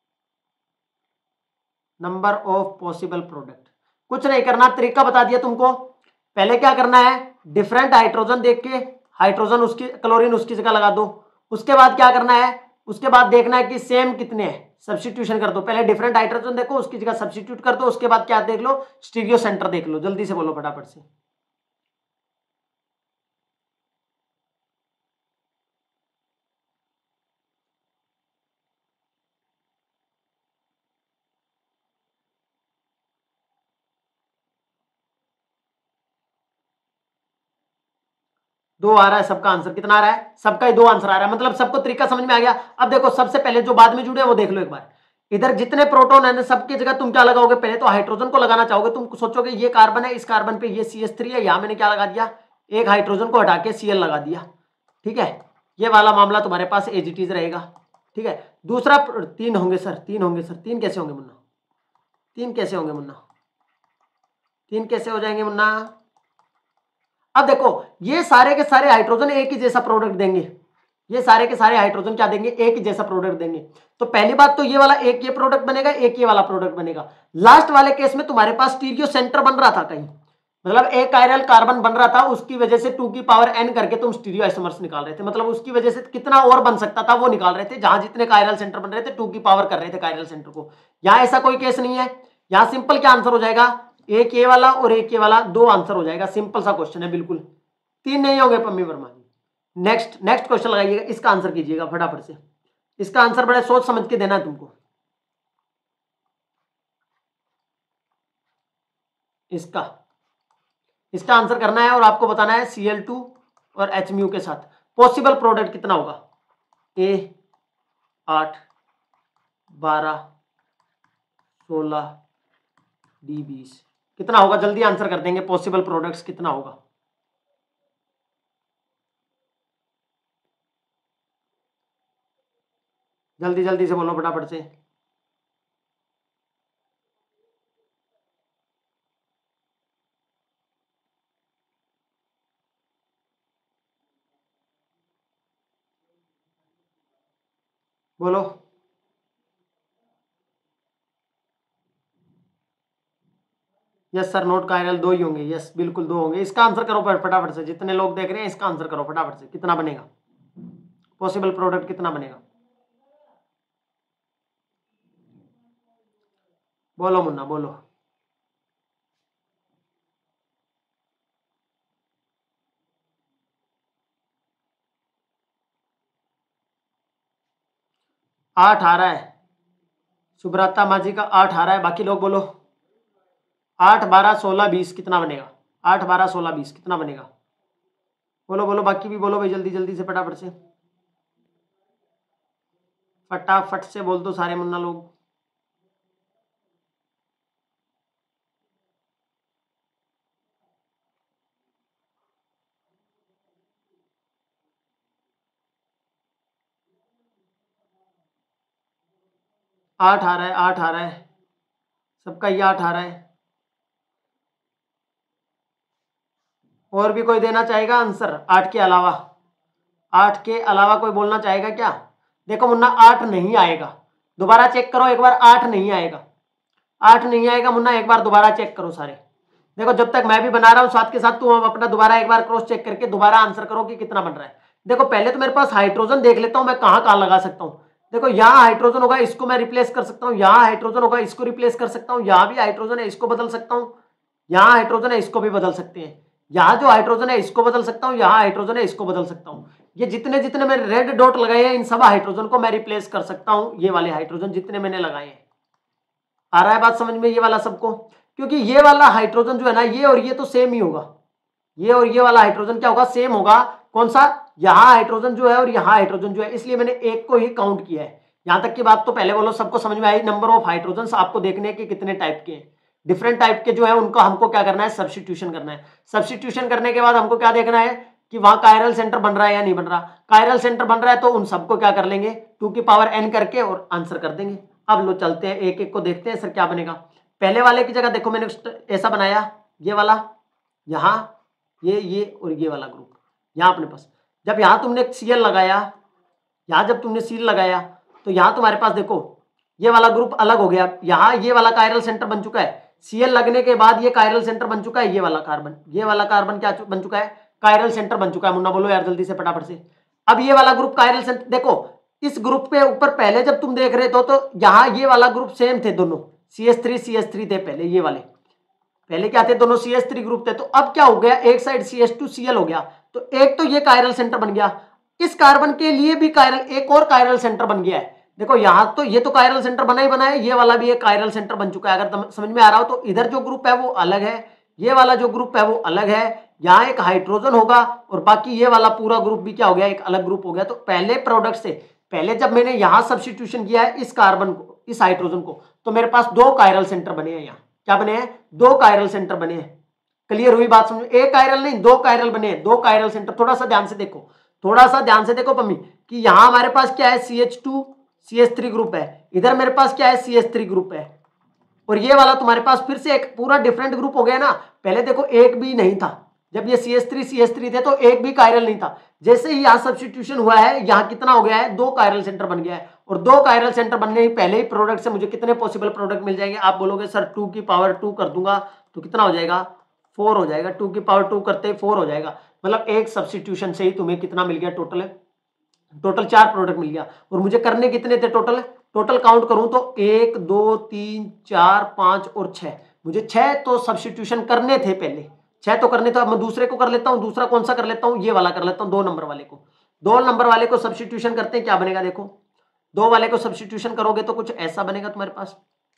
number of possible product. कुछ नहीं करना, तरीका बता दिया तुमको। पहले क्या करना है, डिफरेंट हाइड्रोजन देख के हाइड्रोजन उसकी क्लोरीन उसकी जगह लगा दो। उसके बाद क्या करना है, उसके बाद देखना है कि सेम कितने हैं, सब्स्टिट्यूशन कर दो। पहले डिफरेंट हाइड्रोजन देखो, उसकी जगह सब्स्टिट्यूट कर दो। उसके बाद क्या देख लो, स्टीरियो सेंटर देख लो। जल्दी से बोलो फटाफट से। दो आ रहा है सबका आंसर, कितना आ रहा है, सबका ही दो आंसर आ रहा है, मतलब सबको तरीका समझ में आ गया। अब देखो सबसे पहले जो बाद में जुड़े वो देख लो एक बार। इधर जितने प्रोटॉन है सबकी जगह तुम क्या लगाओगे, पहले तो हाइड्रोजन को लगाना चाहोगे। तुम सोचोगे ये कार्बन है, इस कार्बन पे ये सी एच थ्री है, यहां मैंने क्या लगा दिया, एक हाइड्रोजन को हटा के सी एल लगा दिया। ठीक है, ये वाला मामला तुम्हारे पास एज इट इज रहेगा। ठीक है, दूसरा तीन होंगे सर, तीन होंगे सर, तीन कैसे होंगे मुन्ना, तीन कैसे होंगे मुन्ना, तीन कैसे हो जाएंगे मुन्ना। अब देखो ये सारे के सारे हाइड्रोजन एक ही जैसा प्रोडक्ट देंगे, ये सारे के सारे हाइड्रोजन क्या देंगे, एक ही जैसा प्रोडक्ट देंगे। तो पहली बात तो ये वाला एक ये प्रोडक्ट बनेगा, एक ये वाला प्रोडक्ट बनेगा। लास्ट वाले केस में तुम्हारे पास स्टीरियो सेंटर बन रहा था कहीं, मतलब एक कायरल कार्बन बन रहा था, उसकी वजह से टू की पावर एन करके तुम स्टीरियो आइसोमर्स निकाल रहे थे, मतलब उसकी वजह से कितना और बन सकता था वो निकाल रहे थे। जहां जितने कायरल सेंटर बन रहे थे टू की पावर कर रहे थे कायरल सेंटर को। यहां ऐसा कोई केस नहीं है, यहां सिंपल क्या आंसर हो जाएगा, एक ये वाला और एक ये वाला, दो आंसर हो जाएगा। सिंपल सा क्वेश्चन है बिल्कुल, तीन नहीं होंगे Pammi Verma ji. Next next question लगाइएगा, इसका आंसर कीजिएगा फटाफट से। इसका आंसर बड़े सोच समझ के देना है तुमको। इसका इसका आंसर करना है और आपको बताना है सी एल टू और एच म्यू के साथ पॉसिबल प्रोडक्ट कितना होगा। ए आठ, बारह, सोलह, डी बीस, कितना होगा, जल्दी आंसर कर देंगे। पॉसिबल प्रोडक्ट्स कितना होगा, जल्दी जल्दी से बोलो फटाफट से। बोलो। यस सर, नोट कायरल दो ही होंगे, यस बिल्कुल दो होंगे। इसका आंसर करो फटाफट से, जितने लोग देख रहे हैं इसका आंसर करो फटाफट से, कितना बनेगा पॉसिबल प्रोडक्ट, कितना बनेगा, बोलो मुन्ना बोलो। आठ आ रहा है, सुब्रता माजी का आठ आ रहा है, बाकी लोग बोलो। आठ, बारह, सोलह, बीस, कितना बनेगा, आठ, बारह, सोलह, बीस, कितना बनेगा, बोलो बोलो, बाकी भी बोलो भाई, जल्दी जल्दी से फटाफट से, फटाफट से बोल दो सारे मुन्ना लोग। आठ आ रहा है, आठ आ रहा है, सबका ये आठ आ रहा है। और भी कोई देना चाहेगा आंसर आठ के अलावा, आठ के अलावा कोई बोलना चाहेगा क्या। देखो मुन्ना आठ नहीं आएगा, दोबारा चेक करो एक बार, आठ नहीं आएगा, आठ नहीं आएगा मुन्ना, एक बार दोबारा चेक करो सारे। देखो जब तक मैं भी बना रहा हूं साथ के साथ तुम अपना दोबारा एक बार क्रॉस चेक करके दोबारा आंसर करो कि कितना बन रहा है। देखो पहले तो मेरे पास हाइड्रोजन देख लेता हूं मैं कहां कहां लगा सकता हूं। देखो यहाँ हाइड्रोजन होगा, इसको मैं रिप्लेस कर सकता हूँ, यहाँ हाइड्रोजन होगा, इसको रिप्लेस कर सकता हूँ, यहाँ भी हाइड्रोजन है, इसको बदल सकता हूँ, यहाँ हाइड्रोजन है, इसको भी बदल सकते हैं, यहाँ जो हाइड्रोजन है इसको बदल सकता हूँ, यहाँ हाइड्रोजन है इसको बदल सकता हूँ। ये जितने जितने मैंने रेड डॉट लगाए हैं इन सब हाइड्रोजन को मैं रिप्लेस कर सकता हूँ, ये वाले हाइड्रोजन जितने मैंने लगाए हैं। आ रहा है बात समझ में, ये वाला सबको, क्योंकि ये वाला हाइड्रोजन जो है ना, ये और ये तो सेम ही होगा, ये और ये वाला हाइड्रोजन क्या होगा, सेम होगा। कौन सा, यहाँ हाइड्रोजन जो है और यहाँ हाइड्रोजन जो है, इसलिए मैंने एक को ही काउंट किया है। यहां तक की बात तो पहले बोलो, सबको समझ में आई। नंबर ऑफ हाइड्रोजन आपको देखने के कितने टाइप के हैं, डिफरेंट टाइप के जो है उनको हमको क्या करना है, सब्स्टिट्यूशन करना है। सब्स्टिट्यूशन करने के बाद हमको क्या देखना है, कि वहां कायरल सेंटर बन रहा है या नहीं बन रहा। कायरल सेंटर बन रहा है तो उन सबको क्या कर लेंगे, टू की पावर एन करके और आंसर कर देंगे। अब लो चलते हैं एक एक को देखते हैं सर क्या बनेगा। पहले वाले की जगह देखो मैंने ऐसा बनाया, ये वाला, यहाँ ये ये और ये वाला ग्रुप यहाँ अपने पास। जब यहाँ तुमने सीएल लगाया, यहाँ जब तुमने सील लगाया तो यहाँ तुम्हारे पास देखो ये वाला ग्रुप अलग हो गया। यहाँ ये वाला कायरल सेंटर बन चुका है, सीएल लगने के बाद ये कायरल सेंटर बन चुका है। ये वाला कार्बन, ये वाला कार्बन क्या बन चुका है, कायरल सेंटर बन चुका है। मुन्ना बोलो यार जल्दी से फटाफट से। अब ये वाला ग्रुप कायरल सेंटर, देखो इस ग्रुप पे ऊपर पहले जब तुम देख रहे थे तो यहाँ ये वाला ग्रुप सेम थे दोनों, C S three C S three थे पहले, ये वाले पहले क्या थे, दोनों सी एस थ्री ग्रुप थे। तो अब क्या हो गया, एक side C S two C L हो गया, तो एक तो ये कायरल सेंटर बन गया। इस कार्बन के लिए भी कायरल, एक और कायरल सेंटर बन गया है। देखो यहाँ तो ये तो कायरल सेंटर बना ही बना है, ये वाला भी एक कायरल सेंटर बन चुका है। अगर समझ में आ रहा हो तो इधर जो ग्रुप है वो अलग है, ये वाला जो ग्रुप है वो अलग है। यहाँ एक हाइड्रोजन होगा और बाकी ये वाला पूरा ग्रुप भी क्या हो गया, एक अलग ग्रुप हो गया। तो पहले प्रोडक्ट से पहले जब मैंने यहाँ सब्स्टिट्यूशन किया है इस कार्बन को, इस हाइड्रोजन को, तो मेरे पास दो कायरल सेंटर बने हैं। यहाँ क्या बने हैं, दो कायरल सेंटर बने हैं। क्लियर हुई बात समझ, एक कायरल नहीं दो कायरल बने हैं, दो कायरल सेंटर। थोड़ा सा ध्यान से देखो, थोड़ा सा ध्यान से देखो पम्मी, कि यहाँ हमारे पास क्या है, C H two C H three group है, इधर मेरे पास क्या है, सी एच थ्री ग्रुप है, और ये वाला तुम्हारे पास फिर से एक पूरा डिफरेंट ग्रुप हो गया ना। पहले देखो एक भी नहीं था, जब ये C H three C H three थे तो एक भी कायरल नहीं था। जैसे ही यहाँ सब्स्टिट्यूशन हुआ है, यहाँ कितना हो गया है, दो कायरल सेंटर बन गया है। और दो कायरल सेंटर बनने ही पहले ही प्रोडक्ट से मुझे कितने पॉसिबल प्रोडक्ट मिल जाएंगे। आप बोलोगे सर टू की पावर टू कर दूंगा तो कितना हो जाएगा, फोर हो जाएगा। टू की पावर टू करते ही फोर हो जाएगा, मतलब एक सब्स्टिट्यूशन से ही तुम्हें कितना मिल गया, टोटल टोटल चार प्रोडक्ट मिल गया। और मुझे करने कितने थे टोटल, टोटल काउंट करूं तो एक दो तीन चार पांच और छह, मुझे छह तो सब्स्टिट्यूशन करने थे पहले, छह तो करने थे। अब मैं दूसरे को कर लेता हूं, दूसरा कौन सा कर लेता हूं, ये वाला कर लेता हूं, दो नंबर वाले को। दो नंबर वाले को सब्स्टिट्यूशन करते हैं, क्या बनेगा देखो, दो वाले को सब्स्टिट्यूशन करोगे तो कुछ ऐसा बनेगा तुम्हारे पास।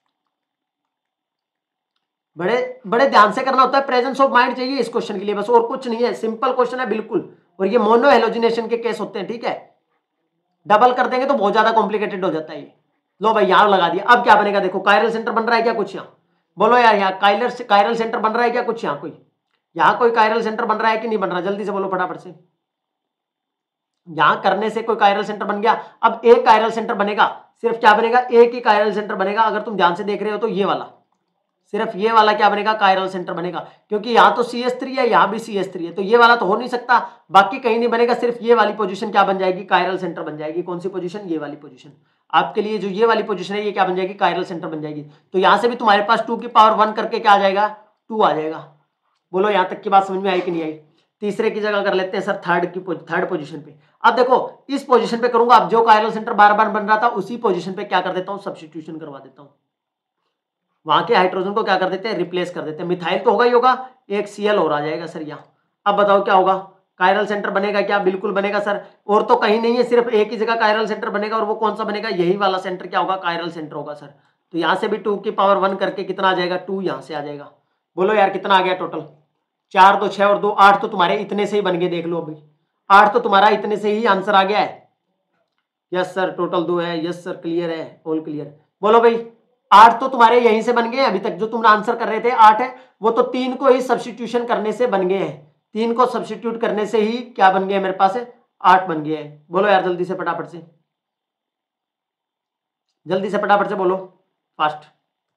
बड़े बड़े ध्यान से करना होता है, प्रेजेंस ऑफ माइंड चाहिए इस क्वेश्चन के लिए, बस और कुछ नहीं है, सिंपल क्वेश्चन है बिल्कुल। और ये मोनो हेलोजिनेशन के केस होते हैं, ठीक है। डबल कर देंगे तो बहुत ज्यादा कॉम्प्लिकेटेड हो जाता है ये। लो भाई यहां लगा दिया। अब क्या बनेगा देखो, कायरल सेंटर बन रहा है क्या कुछ, यहाँ बोलो यार, यहाँ कायरल कायरल सेंटर बन रहा है क्या कुछ, यहाँ कोई यहाँ कोई कायरल सेंटर बन रहा है कि नहीं बन रहा, जल्दी से बोलो फटाफट से। यहां करने से कोई कायरल सेंटर बन गया। अब एक कायरल सेंटर बनेगा, सिर्फ क्या बनेगा, एक ही कायरल सेंटर बनेगा। अगर तुम ध्यान से देख रहे हो तो ये वाला, सिर्फ ये वाला क्या बनेगा, कायरल सेंटर बनेगा, क्योंकि यहाँ तो सी एच थ्री है, यहाँ भी सी एच थ्री है, तो ये वाला तो हो नहीं सकता, बाकी कहीं नहीं बनेगा। सिर्फ ये वाली पोजीशन क्या बन जाएगी, कायरल सेंटर बन जाएगी। कौन सी पोजीशन, ये वाली पोजीशन। आपके लिए जो ये वाली पोजीशन है ये क्या बन जाएगी, कायरल सेंटर बन जाएगी। तो यहाँ से भी तुम्हारे पास टू की पावर वन करके क्या आ जाएगा, टू आ जाएगा। बोलो यहाँ तक की बात समझ में आई कि नहीं आई। तीसरे की जगह कर लेते हैं सर थर्ड की, थर्ड पोजीशन पे। अब देखो इस पोजीशन पे करूंगा, अब जो कायरल सेंटर बार बार बन रहा था उसी पोजीशन पे क्या कर देता हूँ, सब्स्टिट्यूशन करवा देता हूँ। वहां के हाइड्रोजन को क्या कर देते हैं, रिप्लेस कर देते हैं। मिथाइल तो होगा ही होगा, एक सीएल और आ जाएगा सर यहाँ। अब बताओ क्या होगा, कायरल सेंटर बनेगा क्या, बिल्कुल बनेगा सर। और तो कहीं नहीं है, सिर्फ एक ही जगह कायरल सेंटर बनेगा, और वो कौन सा बनेगा, यही वाला सेंटर क्या होगा, कायरल सेंटर होगा सर। तो यहाँ से भी टू की पावर वन करके कितना आ जाएगा, टू यहाँ से आ जाएगा। बोलो यार कितना आ गया टोटल, चार दो छह और दो आठ, तो तुम्हारे इतने से ही बन गए, देख लो अभी आठ तो तुम्हारा इतने से ही आंसर आ गया है। यस सर टोटल दो है, यस सर क्लियर है, ऑल क्लियर। बोलो भाई आठ तो तुम्हारे यहीं से बन गए हैं, अभी तक जो तुम आंसर कर रहे थे आठ है, वो तो तीन को ही सब्स्टिट्यूशन करने से बन गए हैं। तीन को सब्स्टिट्यूट करने से ही क्या बन गए मेरे पास, आठ बन गए हैं। बोलो यार जल्दी से फटाफट से, जल्दी से फटाफट से बोलो, फास्ट।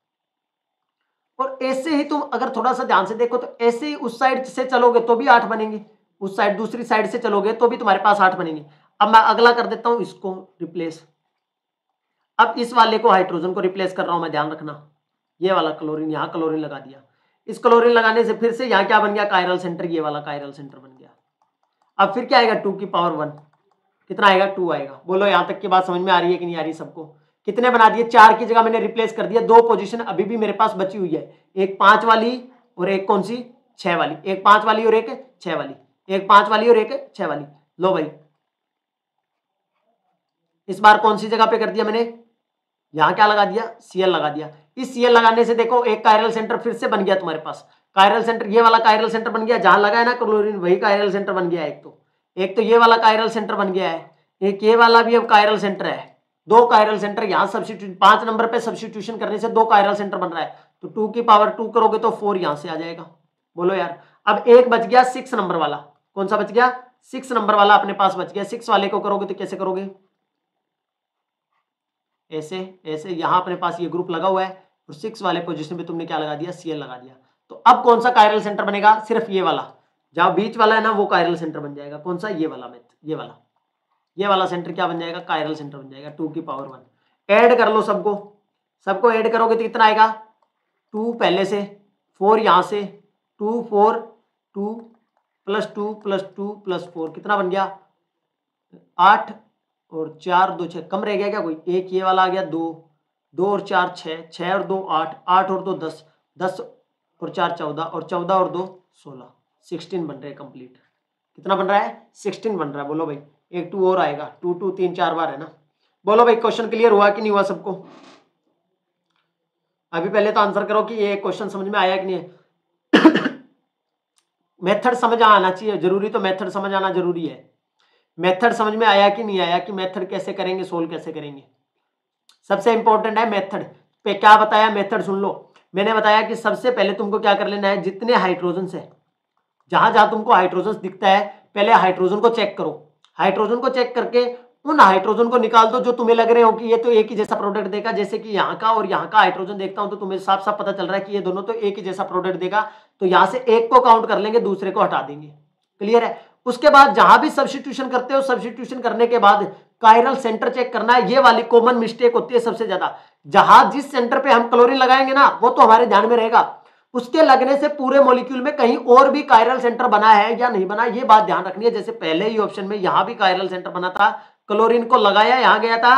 और ऐसे ही तुम अगर थोड़ा सा ध्यान से देखो तो ऐसे ही उस साइड से चलोगे तो भी आठ बनेंगे, उस साइड दूसरी साइड से चलोगे तो भी तुम्हारे पास आठ बनेंगे। अब मैं अगला कर देता हूं इसको रिप्लेस। अब इस वाले को हाइड्रोजन को रिप्लेस कर रहा हूं मैं, ध्यान रखना, ये वाला क्लोरीन, यहाँ क्लोरीन लगा दिया। इस क्लोरीन लगाने से फिर से यहाँ क्या बन गया, कायरल सेंटर, ये वाला कायरल सेंटर बन गया। अब फिर क्या आएगा, टू की पावर वन, कितना आएगा, टू आएगा। बोलो यहाँ तक की बात समझ में आ रही है कि नहीं आ रही सबको। कितने बना दिए, चार की जगह मैंने रिप्लेस कर दिया। दो पोजीशन अभी भी मेरे पास बची हुई है, एक पांच वाली और एक कौन सी, छह वाली। एक पांच वाली और एक छह वाली, एक पांच वाली और एक छह वाली। लो भाई इस बार कौन सी जगह पे कर दिया मैंने, यहाँ क्या लगा दिया, सीएल लगा दिया। इस सीएल लगाने से देखो एक कायरल सेंटर फिर से बन गया तुम्हारे पास। कायरल सेंटर, ये वाला कायरल सेंटर बन गया, जहां लगा है ना क्लोरीन वही कायरल सेंटर बन गया। एक तो एक तो ये वाला कायरल सेंटर बन गया है, एक ये वाला भी अब कायरल सेंटर है। दो कायरल सेंटर यहाँ सब्स्टिट्यूट, पांच नंबर पे सब्स्टिट्यूशन करने से दो कायरल सेंटर बन रहा है। तो टू की पावर टू करोगे तो फोर यहाँ से आ जाएगा। बोलो यार अब एक बच गया सिक्स नंबर वाला, कौन सा बच गया, सिक्स नंबर वाला अपने पास बच गया। सिक्स वाले को करोगे तो कैसे करोगे, ऐसे ऐसे, यहां अपने पास ये ग्रुप लगा हुआ है और सिक्स वाले पोजीशन पे तुमने क्या लगा दिया, सीएल लगा दिया। तो अब कौन सा कायरल सेंटर बनेगा, सिर्फ ये वाला, जहां बीच वाला है ना वो कायरल सेंटर बन जाएगा। कौन सा, ये वाला मेथ, ये वाला ये वाला सेंटर क्या बन जाएगा, कायरल सेंटर बन जाएगा। टू की पावर वन, ऐड कर लो सबको, सबको ऐड करोगे तो कितना आएगा, टू पहले से, फोर यहां से, two four two plus two plus two plus four, कितना बन गया, आठ, और चार दो छः, कम रह गया क्या कोई, एक ये वाला आ गया, दो, दो और चार छः, छः और दो आठ, आठ और दो दस, दस और चार चौदह, और चौदह और दो सोलह, सिक्सटीन बन रहे हैं कंप्लीट। कितना बन रहा है, सिक्सटीन बन रहा है। बोलो भाई, एक टू और आएगा, टू टू तीन चार बार है ना। बोलो भाई, क्वेश्चन क्लियर हुआ कि नहीं हुआ सबको। अभी पहले तो आंसर करो कि ये क्वेश्चन समझ में आया कि नहीं है। मेथड समझ आना चाहिए, जरूरी तो मेथड समझ आना जरूरी है। मेथड समझ में आया कि नहीं आया, कि मेथड कैसे करेंगे, सोल्व कैसे करेंगे, सबसे इंपॉर्टेंट है मेथड पे। क्या बताया, मेथड सुन लो। मैंने बताया कि सबसे पहले तुमको क्या कर लेना है, जितने हाइड्रोजन है, जहां जहां तुमको हाइड्रोजन दिखता है, पहले हाइड्रोजन को चेक करो। हाइड्रोजन को चेक करके उन हाइड्रोजन को निकाल दो जो तुम्हें लग रहे हो कि ये तो एक ही जैसा प्रोडक्ट देगा। जैसे कि यहाँ का और यहाँ का हाइड्रोजन देखता हूं तो तुम्हें साफ साफ पता चल रहा है कि ये दोनों तो एक ही जैसा प्रोडक्ट देगा। तो यहां से एक को काउंट कर लेंगे, दूसरे को हटा देंगे। क्लियर है। उसके बाद जहां भी सब्स्टिट्यूशन करते हो, सब्स्टिट्यूशन करने के बाद कायरल सेंटर चेक करना है। ये वाली कॉमन मिस्टेक होती है सबसे ज्यादा। जहां जिस सेंटर पे हम क्लोरीन लगाएंगे ना, वो तो हमारे ध्यान में रहेगा, उसके लगने से पूरे मॉलिक्यूल में कहीं और भी कायरल सेंटर बना है या नहीं बना, ये बात ध्यान रखनी है। जैसे पहले ही ऑप्शन में यहां भी कायरल सेंटर बना था, क्लोरीन को लगाया, यहां गया था,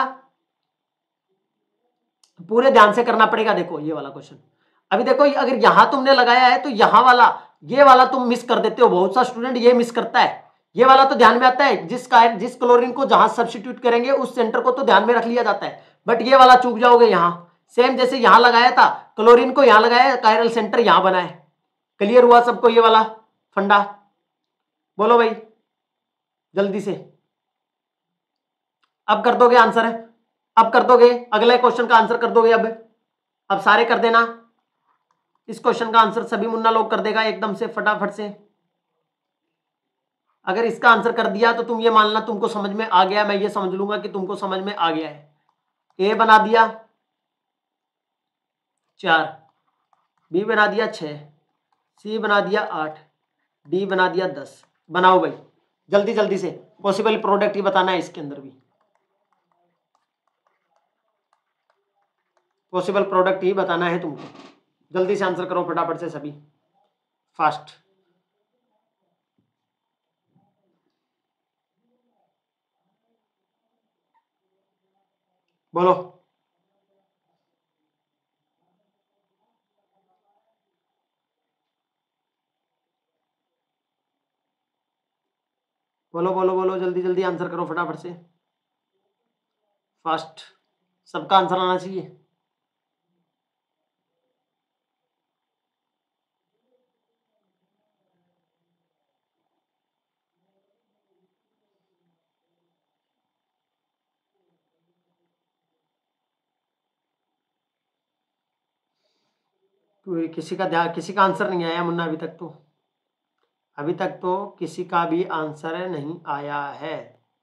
पूरे ध्यान से करना पड़ेगा। देखो ये वाला क्वेश्चन, अभी देखो अगर यहां तुमने लगाया है तो यहां वाला, ये वाला तुम मिस कर देते हो। बहुत सा स्टूडेंट ये मिस करता है। ये वाला तो ध्यान में आता है, जिस कायर जिस क्लोरीन को जहां सब्स्टिट्यूट करेंगे उस सेंटर को तो ध्यान में रख लिया जाता है, बट ये वाला चूक जाओगे यहां। सेम जैसे यहां लगाया था, क्लोरीन को यहां लगाया, कायरल सेंटर यहां बना है। क्लियर हुआ सबको ये वाला फंडा। बोलो भाई जल्दी से, अब कर दोगे आंसर है, अब कर दोगे, अगले क्वेश्चन का आंसर कर दोगे। अब अब सारे कर देना। इस क्वेश्चन का आंसर सभी मुन्ना लोग कर देगा एकदम से फटाफट से। अगर इसका आंसर कर दिया तो तुम ये मानना तुमको समझ में आ गया, मैं ये समझ लूंगा कि तुमको समझ में आ गया है। ए बना दिया चार, बी बना दिया छः, सी बना दिया आठ, डी बना दिया दस। बनाओ भाई जल्दी जल्दी से, पॉसिबल प्रोडक्ट ही बताना है इसके अंदर भी, पॉसिबल प्रोडक्ट ही बताना है तुमको। जल्दी से आंसर करो फटाफट से सभी, फास्ट। बोलो बोलो बोलो बोलो, जल्दी जल्दी आंसर करो फटाफट से, फास्ट। सबका आंसर आना चाहिए। तो किसी का ध्यान, किसी का आंसर नहीं आया मुन्ना अभी तक तो, अभी तक तो किसी का भी आंसर नहीं आया है।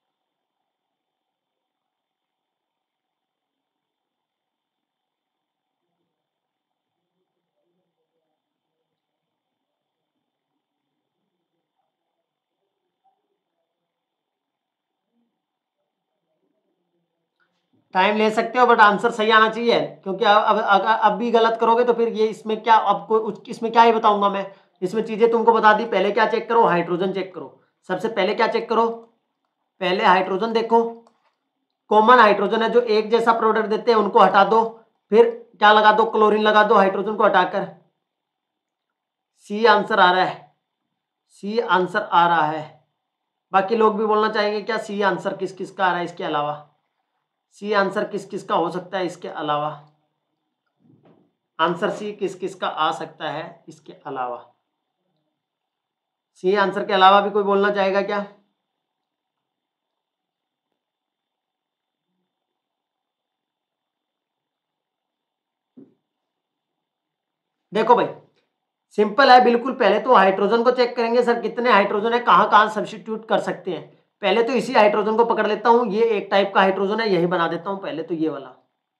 टाइम ले सकते हो बट आंसर सही आना चाहिए, क्योंकि अब अब अब, अब भी गलत करोगे तो फिर ये इसमें क्या, अब कोई इसमें क्या ही बताऊंगा मैं। इसमें चीजें तुमको बता दी। पहले क्या चेक करो, हाइड्रोजन चेक करो। सबसे पहले क्या चेक करो, पहले हाइड्रोजन देखो, कॉमन हाइड्रोजन है जो एक जैसा प्रोडक्ट देते हैं उनको हटा दो, फिर क्या लगा दो, क्लोरीन लगा दो हाइड्रोजन को हटाकर। सी आंसर आ रहा है, सी आंसर आ रहा है। बाकी लोग भी बोलना चाहेंगे क्या, सी आंसर किस किस का आ रहा है इसके अलावा, सी आंसर किस किस का हो सकता है इसके अलावा, आंसर सी किस किस का आ सकता है इसके अलावा, सी आंसर के अलावा भी कोई बोलना चाहेगा क्या। देखो भाई, सिंपल है बिल्कुल। पहले तो हाइड्रोजन को चेक करेंगे सर कितने हाइड्रोजन है, कहाँ कहाँ सब्स्टिट्यूट कर सकते हैं। पहले तो इसी हाइड्रोजन को पकड़ लेता हूँ, ये एक टाइप का हाइड्रोजन है, यही बना देता हूँ पहले तो ये वाला।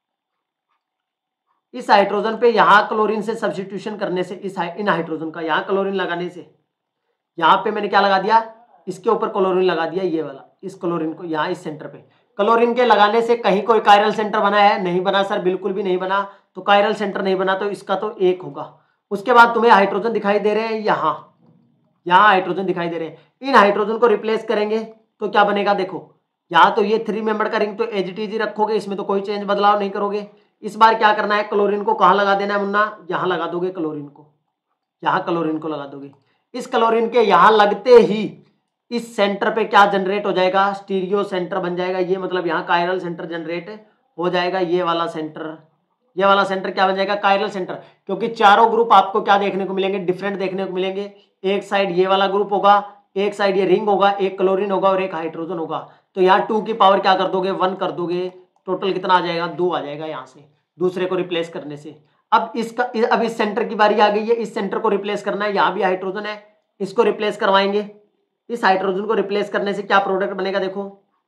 इस हाइड्रोजन पे यहाँ क्लोरीन से सब्स्टिट्यूशन करने से इस इन हाइड्रोजन का यहाँ क्लोरीन लगाने से, यहाँ पे मैंने क्या लगा दिया, इसके ऊपर क्लोरीन लगा दिया ये वाला, इस क्लोरीन को यहाँ इस सेंटर पे क्लोरीन के लगाने से कहीं कोई कायरल सेंटर बना है, नहीं बना सर, बिल्कुल भी नहीं बना। तो कायरल सेंटर नहीं बना तो इसका तो एक होगा। उसके बाद तुम्हें हाइड्रोजन दिखाई दे रहे हैं, यहाँ यहाँ हाइड्रोजन दिखाई दे रहे हैं, इन हाइड्रोजन को रिप्लेस करेंगे तो क्या बनेगा, देखो यहाँ तो ये थ्री मेंबर का रिंग तो एज इट इज रखोगे, इसमें तो कोई चेंज बदलाव नहीं करोगे। इस बार क्या करना है, क्लोरीन को कहाँ लगा देना है मुन्ना, यहाँ लगा दोगे क्लोरीन को, यहाँ क्लोरीन को लगा दोगे। इस क्लोरीन के यहाँ लगते ही इस सेंटर पे क्या जनरेट हो जाएगा, स्टीरियो सेंटर बन जाएगा। ये मतलब यहाँ कायरल सेंटर जनरेट हो जाएगा, ये वाला सेंटर, ये वाला सेंटर क्या बन जाएगा, कायरल सेंटर। क्योंकि चारों ग्रुप आपको क्या देखने को मिलेंगे, डिफरेंट देखने को मिलेंगे। एक साइड ये वाला ग्रुप होगा, एक साइड ये रिंग होगा, एक क्लोरीन होगा और एक हाइड्रोजन होगा। तो यहाँ टू की पावर क्या कर दोगे, वन कर दोगे। टोटल कितना आ जाएगा, दो आ जाएगा यहाँ से दूसरे को रिप्लेस करने से। अब इसका अब इस सेंटर की बारी आ गई है, इस सेंटर को रिप्लेस करना है। यहाँ भी हाइड्रोजन है, इसको रिप्लेस करवाएंगे। इस हाइड्रोजन को रिप्लेस करने से क्या प्रोडक्ट बनेगा, देखो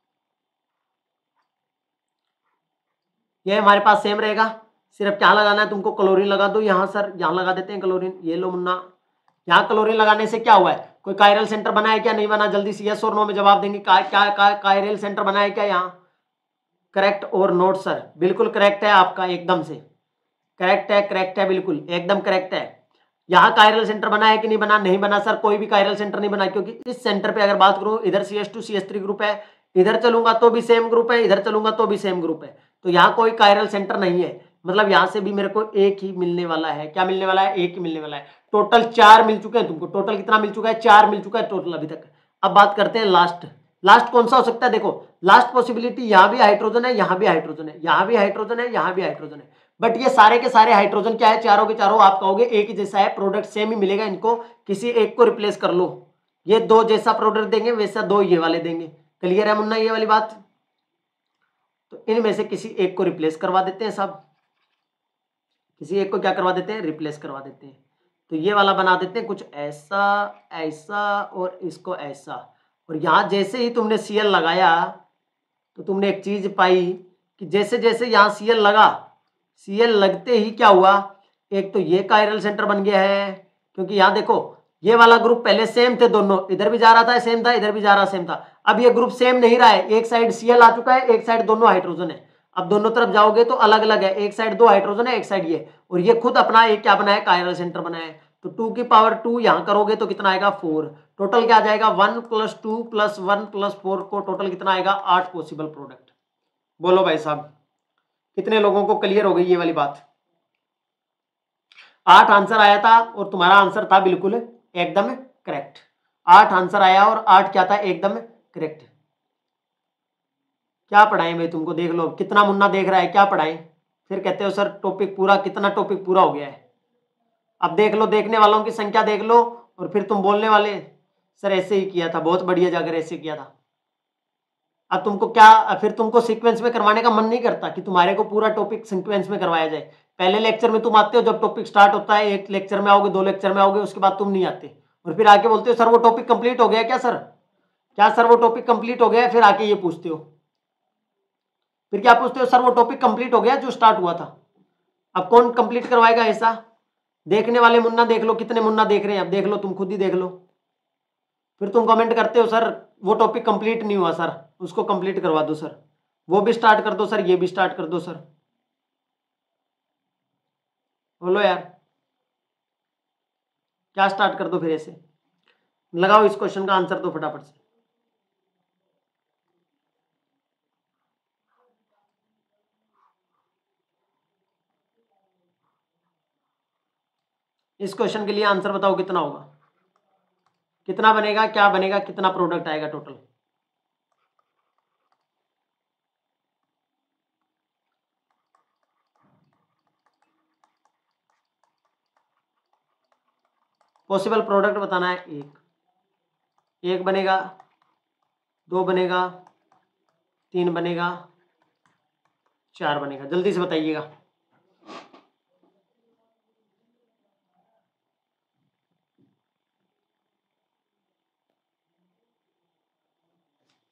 ये हमारे पास सेम रहेगा। सिर्फ क्या लगाना है तुमको, क्लोरीन लगा दो यहाँ सर, यहाँ लगा देते हैं क्लोरीन। ये लो मुन्ना, यहाँ क्लोरीन लगाने से क्या हुआ है, कोई कायरल सेंटर बना है क्या, नहीं बना। जल्दी से यस और नो में जवाब देंगे। क्या क्या कायरल सेंटर बना है क्या यहाँ, करेक्ट और नोट सर, बिल्कुल करेक्ट है आपका, एकदम से करेक्ट है, करेक्ट है, बिल्कुल एकदम करेक्ट है। यहाँ कायरल सेंटर बना है कि नहीं बना, नहीं बना सर, कोई भी कायरल सेंटर नहीं बना। क्योंकि इस सेंटर पे अगर बात करूँ, इधर C S two C S three group है, इधर चलूंगा तो भी सेम ग्रुप है, इधर चलूंगा तो भी सेम ग्रुप है। तो यहाँ कोई कायरल सेंटर नहीं है, मतलब यहाँ से भी मेरे को एक ही मिलने वाला है। क्या मिलने वाला है, एक ही मिलने वाला है। टोटल चार मिल चुके हैं तुमको, टोटल कितना मिल चुका है, चार मिल चुका है टोटल अभी तक। अब बात करते हैं लास्ट, लास्ट कौन सा हो सकता है। देखो लास्ट पॉसिबिलिटी, यहाँ भी हाइड्रोजन है, यहाँ भी हाइड्रोजन है, यहाँ भी हाइड्रोजन है, यहाँ भी हाइड्रोजन है। बट ये सारे के सारे हाइड्रोजन क्या है, चारों के चारों आप कहोगे एक ही जैसा है, प्रोडक्ट सेम ही मिलेगा इनको, किसी एक को रिप्लेस कर लो। ये दो जैसा प्रोडक्ट देंगे, वैसा दो ये वाले देंगे। क्लियर है मुन्ना ये वाली बात। तो इनमें से किसी एक को रिप्लेस करवा देते हैं सब, किसी एक को क्या करवा देते हैं, रिप्लेस करवा देते हैं। तो ये वाला बना देते हैं कुछ ऐसा, ऐसा और इसको ऐसा। और यहाँ जैसे ही तुमने सी एल लगाया तो तुमने एक चीज पाई कि जैसे जैसे यहाँ सी एल लगा, सी एल लगते ही क्या हुआ, एक तो ये कायरल सेंटर बन गया है। क्योंकि यहाँ देखो ये वाला ग्रुप पहले सेम थे दोनों, इधर भी जा रहा था सेम था, इधर भी जा रहा सेम था। अब ये ग्रुप सेम नहीं रहा है, एक साइड सी एल आ चुका है, एक साइड दोनों हाइड्रोजन है। अब दोनों तरफ जाओगे तो अलग अलग है, एक साइड दो हाइड्रोजन है, एक साइड ये, और ये खुद अपना एक क्या बना है, कायरल सेंटर बना है। तो टू की पावर टू यहाँ करोगे तो कितना आएगा, फोर। टोटल क्या आ जाएगा, one plus two plus one plus four को टोटल कितना आएगा, आठ पॉसिबल प्रोडक्ट। बोलो भाई साहब कितने लोगों को क्लियर हो गई ये वाली बात। आठ आंसर आया था और तुम्हारा आंसर था बिल्कुल एकदम करेक्ट। आठ आंसर आया और आठ क्या था, एकदम करेक्ट। क्या पढ़ाएं भाई तुमको, देख लो कितना मुन्ना देख रहा है, क्या पढ़ाएं। फिर कहते हो सर टॉपिक पूरा, कितना टॉपिक पूरा हो गया है। अब देख लो, देखने वालों की संख्या देख लो और फिर तुम बोलने वाले सर ऐसे ही किया था, बहुत बढ़िया जाकर ऐसे किया था। अब तुमको क्या, फिर तुमको सीक्वेंस में करवाने का मन नहीं करता कि तुम्हारे को पूरा टॉपिक सीक्वेंस में करवाया जाए। पहले लेक्चर में तुम आते हो, जब टॉपिक स्टार्ट होता है, एक लेक्चर में आओगे, दो लेक्चर में आओगे, उसके बाद तुम नहीं आते और फिर आके बोलते हो सर वो टॉपिक कंप्लीट हो गया क्या सर, क्या सर वो टॉपिक कंप्लीट हो गया। फिर आके ये पूछते हो, फिर क्या पूछते हो, सर वो टॉपिक कंप्लीट हो गया जो स्टार्ट हुआ था। अब कौन कंप्लीट करवाएगा ऐसा। देखने वाले मुन्ना देख लो, कितने मुन्ना देख रहे हैं, अब देख लो, तुम खुद ही देख लो। फिर तुम कमेंट करते हो सर वो टॉपिक कंप्लीट नहीं हुआ सर, उसको कंप्लीट करवा दो सर, वो भी स्टार्ट कर दो सर, ये भी स्टार्ट कर दो सर। बोलो यार क्या स्टार्ट कर दो, फिर ऐसे लगाओ, इस क्वेश्चन का आंसर दो फटाफट से। इस क्वेश्चन के लिए आंसर बताओ कितना होगा, कितना बनेगा, क्या बनेगा, कितना प्रोडक्ट आएगा टोटल। पॉसिबल प्रोडक्ट बताना है। एक एक बनेगा, दो बनेगा, तीन बनेगा, चार बनेगा, जल्दी से बताइएगा।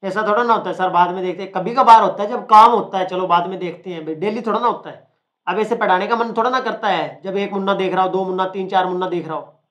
ऐसा थोड़ा ना होता है सर, बाद में देखते हैं, कभी कभार होता है जब काम होता है, चलो बाद में देखते हैं भाई, डेली थोड़ा ना होता है। अब ऐसे पढ़ाने का मन थोड़ा ना करता है जब एक मुन्ना देख रहा हो, दो मुन्ना, तीन चार मुन्ना देख रहा हो।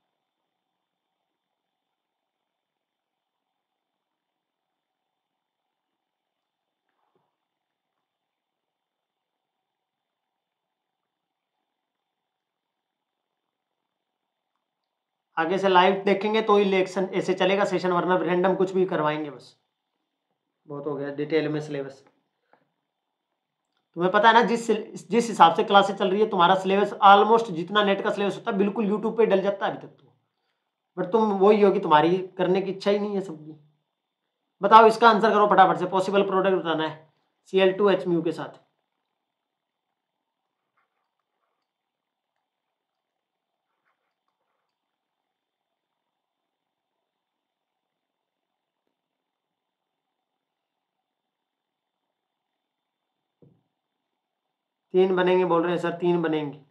आगे से लाइव देखेंगे तो ही लेक्शन ऐसे चलेगा सेशन, वरना रैंडम कुछ भी करवाएंगे बस। बहुत हो गया डिटेल में सिलेबस। तुम्हें पता है ना, जिस जिस हिसाब से क्लासेस चल रही है, तुम्हारा सिलेबस ऑलमोस्ट जितना नेट का सिलेबस होता है बिल्कुल यूट्यूब पे डल जाता है अभी तक तो। बट तुम वही होगी, तुम्हारी करने की इच्छा ही नहीं है सबकी। बताओ इसका आंसर करो फटाफट से, पॉसिबल प्रोडक्ट बताना है C L two H mu के साथ। तीन बनेंगे बोल रहे हैं सर, तीन बनेंगे।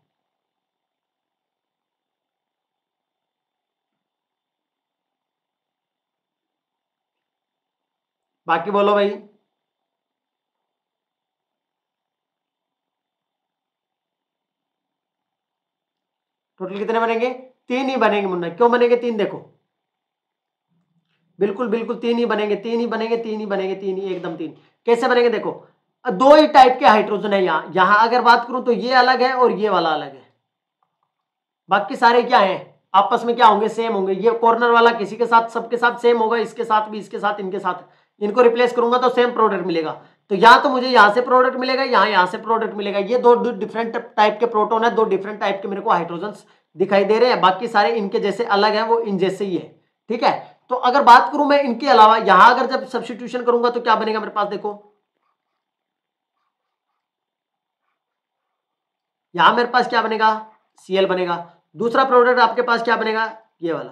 बाकी बोलो भाई। टोटल कितने बनेंगे? तीन ही बनेंगे मुन्ना। क्यों बनेंगे तीन? देखो बिल्कुल बिल्कुल तीन ही बनेंगे, तीन ही बनेंगे, तीन ही बनेंगे, तीन ही, एकदम तीन। कैसे बनेंगे? देखो दो ही टाइप के हाइड्रोजन है यहाँ। यहाँ अगर बात करूं तो ये अलग है और ये वाला अलग है। बाकी सारे क्या है, आपस में क्या होंगे? सेम होंगे। ये कॉर्नर वाला किसी के साथ, सबके साथ सेम होगा, इसके साथ भी, इसके साथ, इनके साथ। इनको रिप्लेस करूंगा तो सेम प्रोडक्ट मिलेगा। तो यहाँ तो मुझे यहाँ से प्रोडक्ट मिलेगा, यहाँ यहाँ से प्रोडक्ट मिलेगा। ये दो डिफरेंट टाइप के प्रोटोन है, दो डिफरेंट टाइप के मेरे को हाइड्रोजन दिखाई दे रहे हैं। बाकी सारे इनके जैसे अलग है, वो इन जैसे ही है। ठीक है, तो अगर बात करूं मैं इनके अलावा, यहां अगर जब सब्स्टिट्यूशन करूंगा तो क्या बनेगा मेरे पास? देखो यहां मेरे पास क्या बनेगा? Cl बनेगा। दूसरा प्रोडक्ट आपके पास क्या बनेगा? ये वाला,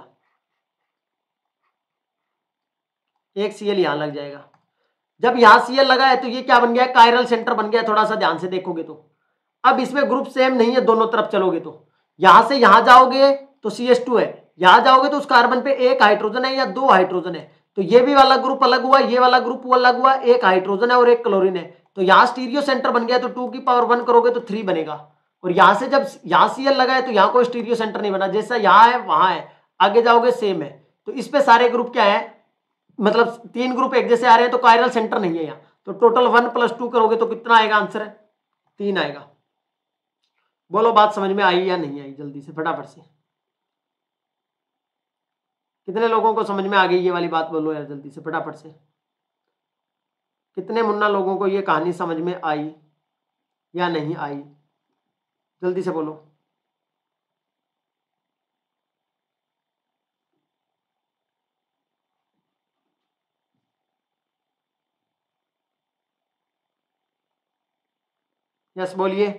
एक Cl यहां लग जाएगा। जब यहां Cl लगा है तो ये क्या बन गया? कायरल सेंटर बन गया। थोड़ा सा ध्यान से देखोगे तो अब इसमें ग्रुप सेम नहीं है, दोनों तरफ चलोगे तो यहां से यहां जाओगे तो सी एच टू है, यहां जाओगे तो उस कार्बन पे एक हाइड्रोजन है या दो हाइड्रोजन है। तो ये भी वाला ग्रुप अलग हुआ, ये वाला ग्रुप अलग हुआ, एक हाइड्रोजन है और एक क्लोरीन है। तो यहां स्टीरियो सेंटर बन गया, तो टू की पावर वन करोगे तो थ्री बनेगा। और यहां से जब यहां सी एल लगा है तो यहां कोई स्टीरियो सेंटर नहीं बना, जैसा यहां है वहां है, आगे जाओगे सेम है। तो इस पे सारे ग्रुप क्या है, मतलब तीन ग्रुप एक जैसे आ रहे हैं, तो कायरल सेंटर नहीं है यहाँ। तो टोटल वन प्लस टू करोगे तो कितना आएगा आंसर? है तीन आएगा। बोलो बात समझ में आई या नहीं आई? जल्दी से फटाफट से, कितने लोगों को समझ में आ गई ये वाली बात? बोलो यार जल्दी से फटाफट से, कितने मुन्ना लोगों को ये कहानी समझ में आई या नहीं आई? जल्दी से बोलो। यस बोलिए।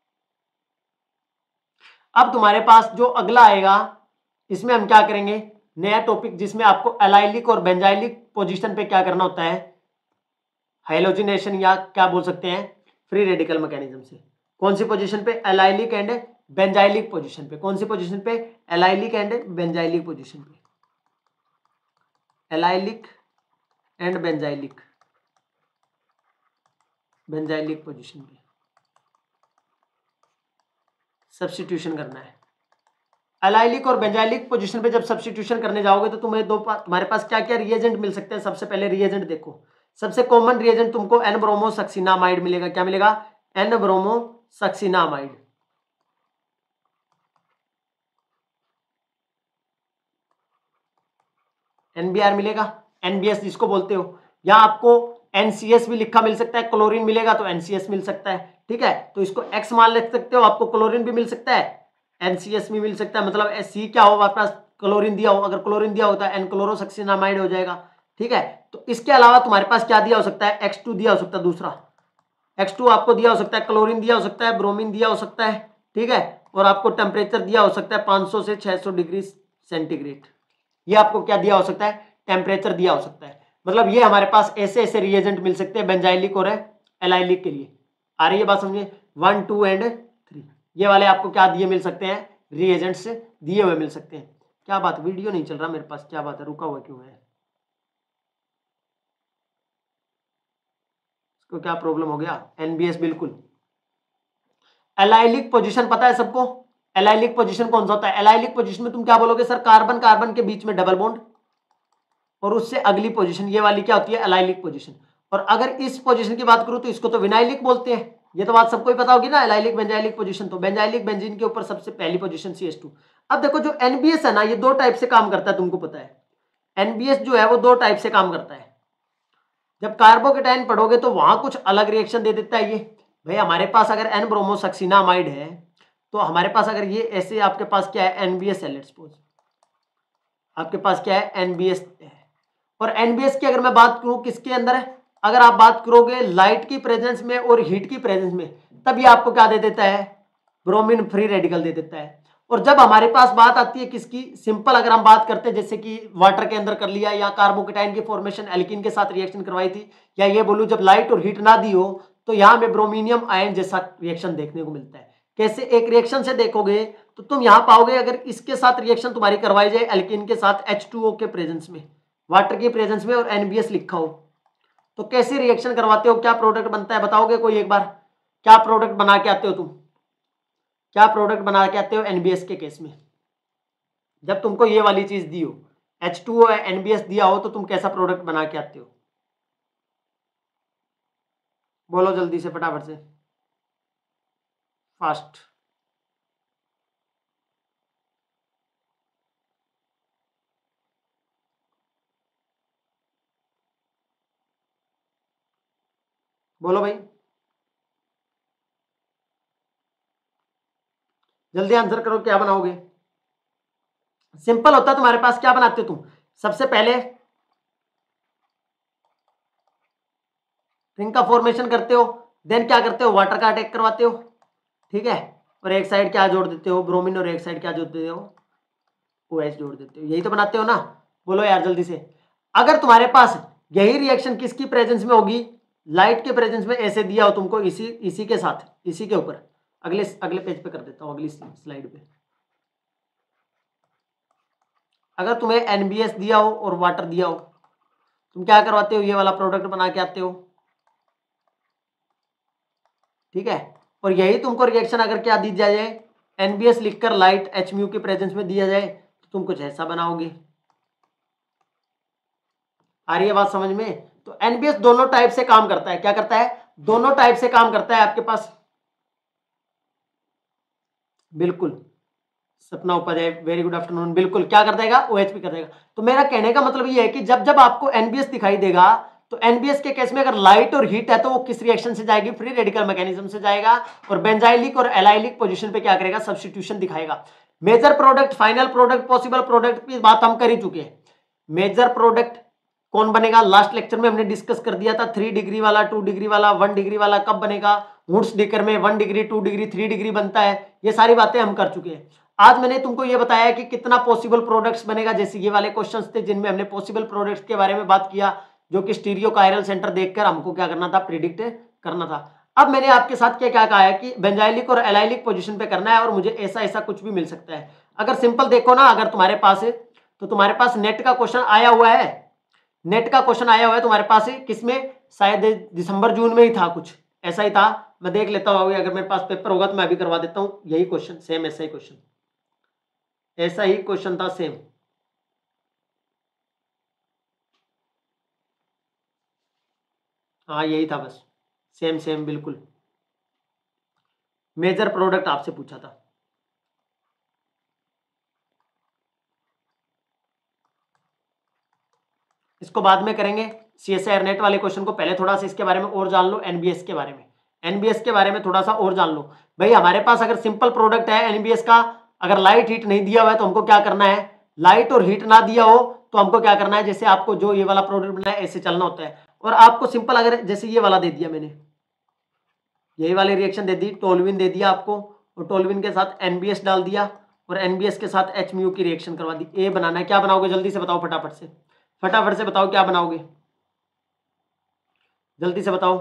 अब तुम्हारे पास जो अगला आएगा, इसमें हम क्या करेंगे? नया टॉपिक जिसमें आपको एलाइलिक और बेंजाइलिक पोजीशन पे क्या करना होता है, हाइलोजिनेशन, या क्या बोल सकते हैं, फ्री रेडिकल मैकेनिज्म से। कौन सी पोजीशन पे? एलाइलिक एंड बेंजाइलिक पोजीशन पे। कौन सी पोजीशन पे? एलाइलिक एंड बेंजाइलिक पोजीशन पे। Allylic and benzylic, benzylic position पे सब्स्टिट्यूशन करना है। एलाइलिक और बेंजाइलिक पोजीशन पे जब सब्स्टिट्यूशन करने जाओगे तो तुम्हें दो तुम्हारे पास क्या क्या रिएजेंट मिल सकते हैं? सबसे पहले रिएजेंट देखो, सबसे कॉमन रिएजेंट तुमको एन ब्रोमो सक्सिनामाइड मिलेगा। क्या मिलेगा? N bromo succinimide. एनबीआर मिलेगा, एनबीएस जिसको बोलते हो, या आपको एनसीएस भी लिखा मिल सकता है। क्लोरीन मिलेगा तो एनसीएस मिल सकता है। ठीक है, तो इसको एक्स मान लिख सकते हो। आपको क्लोरीन भी मिल सकता है, एनसीएस भी मिल सकता है। मतलब सी क्या हो आपके पास? क्लोरीन दिया हो, अगर क्लोरीन दिया होता है एन क्लोरोसक्सिनामाइड हो जाएगा। ठीक है, तो इसके अलावा तुम्हारे पास क्या दिया हो सकता है? एक्स टू दिया हो सकता है। दूसरा एक्स टू आपको दिया हो सकता है, क्लोरीन दिया हो सकता है, ब्रोमीन दिया हो सकता है। ठीक है, और आपको टेम्परेचर दिया हो सकता है पाँच सौ से छह सौ डिग्री सेंटीग्रेड। ये आपको क्या दिया हो सकता है? टेम्परेचर दिया हो सकता है। मतलब ये हमारे पास ऐसे ऐसे रिएजेंट मिल सकते हैं बेंजाइलिक और एलाइलिक के लिए। आ रही है बात समझे? वन टू एंड थ्री, ये वाले आपको क्या दिए मिल सकते हैं? रिएजेंट्स दिए हुए मिल सकते हैं। क्या बात, वीडियो नहीं चल रहा मेरे पास? क्या बात है, रुका हुआ क्यों है? इसको क्या प्रॉब्लम हो गया, एनबीएस बिल्कुल। एलाइलिक पोजीशन पता है सबको, एलाइलिक पोजीशन कौन सा होता है? एलाइलिक पोजीशन में तुम क्या बोलोगे सर, कार्बन कार्बन के बीच में डबल बॉन्ड और उससे अगली पोजीशन ये वाली क्या होती है, एलाइलिक पोजीशन। और अगर इस पोजीशन की बात करूं तो इसको तो विनाइलिक बोलते हैं, ये तो बात सबको ही पता होगी ना। एलाइलिक बेंजाइलिक पोजीशन, तो बेंजाइलिक बेंजीन के ऊपर सबसे पहली पोजीशन सी एच टू। अब देखो जो एनबीएस है ना, ये दो टाइप से काम करता है, तुमको पता है एनबीएस जो है वो दो टाइप से काम करता है। जब कार्बोकेटाइन पढ़ोगे तो वहां कुछ अलग रिएक्शन दे देता है ये। भाई हमारे पास अगर एन ब्रोमोसक्सिनामाइड है तो हमारे पास अगर ये ऐसे आपके पास क्या है, एनबीएस है, लेट्स सपोज आपके पास क्या है, एनबीएस है। और एनबीएस की अगर मैं बात करूं किसके अंदर है, अगर आप बात करोगे लाइट की प्रेजेंस में और हीट की प्रेजेंस में, तब ये आपको क्या दे देता है, ब्रोमीन फ्री रेडिकल दे देता है। और जब हमारे पास बात आती है किसकी, सिंपल अगर हम बात करते हैं जैसे कि वाटर के अंदर कर लिया, या कार्बोकेटाइन की फॉर्मेशन एल्कीन के साथ रिएक्शन करवाई थी, या ये बोलूं जब लाइट और हीट ना दी हो, तो यहां में ब्रोमीनियम आयन जैसा रिएक्शन देखने को मिलता है। कैसे, एक रिएक्शन से देखोगे तो तुम यहां पाओगे अगर इसके साथ रिएक्शन तुम्हारी करवाई जाए एल्कीन के साथ एच टू ओ के प्रेजेंस में, वाटर की प्रेजेंस में, और एनबीएस लिखा हो, तो कैसे रिएक्शन करवाते हो, क्या प्रोडक्ट बनता है, बताओगे कोई एक बार, क्या प्रोडक्ट बना के आते हो तुम, क्या प्रोडक्ट बना के आते हो एनबीएस के केस में? जब तुमको ये वाली चीज दी हो, एच टू ओ एनबीएस दिया हो, तो तुम कैसा प्रोडक्ट बना के आते हो, बोलो जल्दी से फटाफट से, फास्ट। बोलो भाई, जल्दी आंसर करो, क्या बनाओगे? सिंपल होता है तुम्हारे पास, क्या बनाते हो तुम, सबसे पहले रिंग का फॉर्मेशन करते हो, देन क्या करते हो, वाटर का अटैक करवाते हो, ठीक है, और एक साइड क्या जोड़ देते हो, ब्रोमीन, और एक साइड क्या जोड़ देते हो, ओएच जोड़ देते हो, यही तो बनाते हो ना। बोलो यार जल्दी से। अगर तुम्हारे पास यही रिएक्शन किसकी प्रेजेंस में होगी, लाइट के प्रेजेंस में, ऐसे दिया हो तुमको, इसी इसी के साथ, इसी के ऊपर, अगले अगले पेज पे कर देता हूँ, अगली स्लाइड पे, अगर तुम्हें एनबीएस दिया हो और वाटर दिया हो, तुम क्या करवाते हो, ये वाला प्रोडक्ट बना के आते हो, ठीक है। और यही तुमको रिएक्शन अगर क्या दी जाए, एनबीएस लिखकर लाइट एच म्यू के प्रेजेंस में दिया जाए, तो तुम कुछ ऐसा बनाओगे। आ रही है बात समझ में? तो एनबीएस दोनों टाइप से काम करता है, क्या करता है, दोनों टाइप से काम करता है आपके पास, बिल्कुल। सपना उपाध्याय, वेरी गुड आफ्टरनून, बिल्कुल क्या कर देगा, ओएच भी कर देगा। तो मेरा कहने का मतलब ये है कि जब जब आपको एनबीएस दिखाई देगा, तो एनबीएस के केस में अगर लाइट और हीट है तो वो किस रिएक्शन से जाएगी, फ्री रेडिकल मैकेनिज्म से जाएगा, और बेंजाइलिक और एलाइलिक पोजीशन पे क्या करेगा, सब्स्टिट्यूशन दिखाएगा। Major product, final product, possible product की बात हम कर ही चुके हैं। मेजर प्रोडक्ट कौन बनेगा, लास्ट लेक्चर में हमने डिस्कस कर दिया था, थ्री डिग्री वाला, टू डिग्री वाला, वन डिग्री वाला कब बनेगा, वुड्स डिकर में one degree, two degree, three degree बनता है, ये सारी बातें हम कर चुके हैं। आज मैंने तुमको ये बताया कि कितना पॉसिबल प्रोडक्ट्स बनेगा, जैसे ये वाले क्वेश्चंस थे जिनमें हमने पॉसिबल प्रोडक्ट्स के बारे में बात किया, जो कि स्टीरियो कायरल सेंटर देखकर हमको क्या करना था, प्रिडिक्ट करना था। अब मैंने आपके साथ क्या क्या कहा है कि बेंजाइलिक और एलाइलिक पोजीशन पे करना है, और मुझे ऐसा ऐसा कुछ भी मिल सकता है। अगर सिंपल देखो ना, अगर तुम्हारे पास है तो तुम्हारे पास नेट का क्वेश्चन आया हुआ है, नेट का क्वेश्चन आया हुआ है तुम्हारे पास, किसमें, शायद दिसंबर जून में ही था, कुछ ऐसा ही था, मैं देख लेता हूँ, अगर मेरे पास पेपर होगा तो मैं अभी करवा देता हूँ, यही क्वेश्चन सेम, ऐसा ही क्वेश्चन, ऐसा ही क्वेश्चन था सेम। हाँ यही था बस, सेम सेम बिल्कुल, मेजर प्रोडक्ट आपसे पूछा था। इसको बाद में करेंगे, सीएसआईआर नेट वाले क्वेश्चन को पहले थोड़ा सा इसके बारे में और जान लो, एनबीएस के बारे में, एनबीएस के बारे में थोड़ा सा और जान लो। भाई हमारे पास अगर सिंपल प्रोडक्ट है एनबीएस का, अगर लाइट हीट नहीं दिया हुआ है तो हमको क्या करना है, लाइट और हीट ना दिया हो तो हमको क्या करना है, जैसे आपको जो ये वाला प्रोडक्ट बनाया ऐसे चलना होता है। और आपको सिंपल अगर जैसे ये वाला दे दिया मैंने, यही वाली रिएक्शन दे दी, टोलविन दे दिया आपको, और टोलविन के साथ एनबीएस डाल दिया, और एनबीएस के साथ एच म्यू की रिएक्शन करवा दी, ए बनाना है। क्या बनाओगे जल्दी से बताओ, फटाफट से, फटाफट से बताओ क्या बनाओगे, जल्दी से बताओ,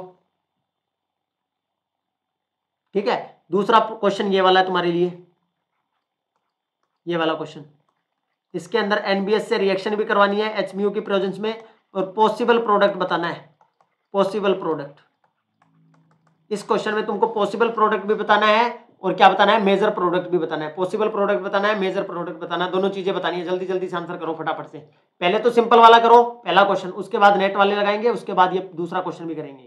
ठीक है। दूसरा क्वेश्चन ये वाला है तुम्हारे लिए, ये वाला क्वेश्चन, इसके अंदर एनबीएस से रिएक्शन भी करवानी है एच म्यू की प्रेजेंस में, और पॉसिबल प्रोडक्ट बताना है, पॉसिबल प्रोडक्ट, इस क्वेश्चन में तुमको पॉसिबल प्रोडक्ट भी बताना है और क्या बताना है, मेजर प्रोडक्ट भी बताना है। पॉसिबल प्रोडक्ट बताना है, मेजर प्रोडक्ट बताना है, दोनों चीजें बतानी है। जल्दी जल्दी से आंसर करो फटाफट से। पहले तो सिंपल वाला करो पहला क्वेश्चन, उसके बाद नेट वाले लगाएंगे, उसके बाद ये दूसरा क्वेश्चन भी करेंगे।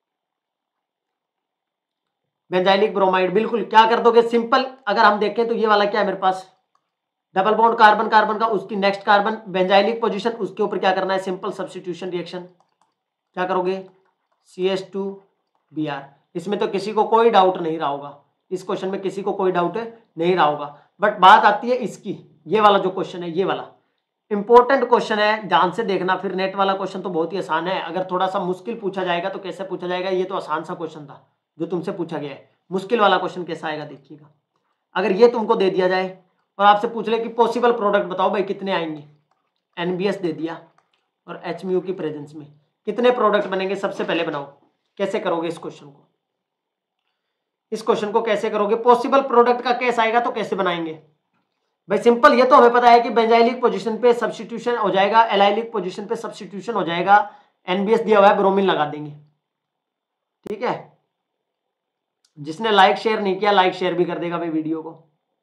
बेंजाइलिक ब्रोमाइड, बिल्कुल क्या कर दोगे सिंपल। अगर हम देखें तो ये वाला क्या है मेरे पास, डबल बॉन्ड कार्बन कार्बन का, उसकी नेक्स्ट कार्बन बेंजाइलिक पोजीशन, उसके ऊपर क्या करना है, सिंपल सब्स्टिट्यूशन रिएक्शन। क्या करोगे, C H two B R. इसमें तो किसी को कोई डाउट नहीं रहा होगा, इस क्वेश्चन में किसी को कोई डाउट नहीं रहा होगा। बट बात आती है इसकी, ये वाला जो क्वेश्चन है, ये वाला इंपॉर्टेंट क्वेश्चन है, ध्यान से देखना। फिर नेट वाला क्वेश्चन तो बहुत ही आसान है, अगर थोड़ा सा मुश्किल पूछा जाएगा तो कैसे पूछा जाएगा, ये तो आसान सा क्वेश्चन था जो तुमसे पूछा गया है। मुश्किल वाला क्वेश्चन कैसा आएगा देखिएगा। अगर ये तुमको दे दिया जाए और आपसे पूछ ले कि पॉसिबल प्रोडक्ट बताओ भाई कितने आएंगे, एनबीएस दे दिया और एचम्यू की प्रेजेंस में कितने प्रोडक्ट बनेंगे, सबसे पहले बनाओ। कैसे करोगे इस क्वेश्चन को, इस क्वेश्चन को कैसे करोगे, पॉसिबल प्रोडक्ट का केस आएगा तो कैसे बनाएंगे भाई। सिंपल, ये तो हमें पता है कि बेंजाइलिक पोजीशन पे सब्स्टिट्यूशन हो जाएगा, एलाइलिक पोजीशन पे सब्स्टिट्यूशन हो जाएगा, एनबीएस दिया हुआ है, ब्रोमीन लगा देंगे। ठीक है, जिसने लाइक शेयर नहीं किया लाइक शेयर भी कर देगा भाई वीडियो को।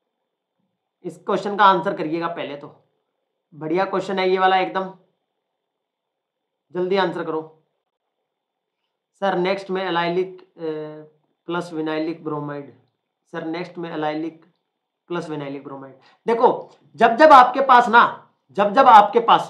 इस क्वेश्चन का आंसर करिएगा पहले तो, बढ़िया क्वेश्चन है ये वाला एकदम, जल्दी आंसर करो। सर नेक्स्ट में allylic plus vinylic bromide, sir next में एलाइलिक प्लस विनाइलिक ब्रोमाइड। देखो जब जब आपके पास ना, जब जब आपके पास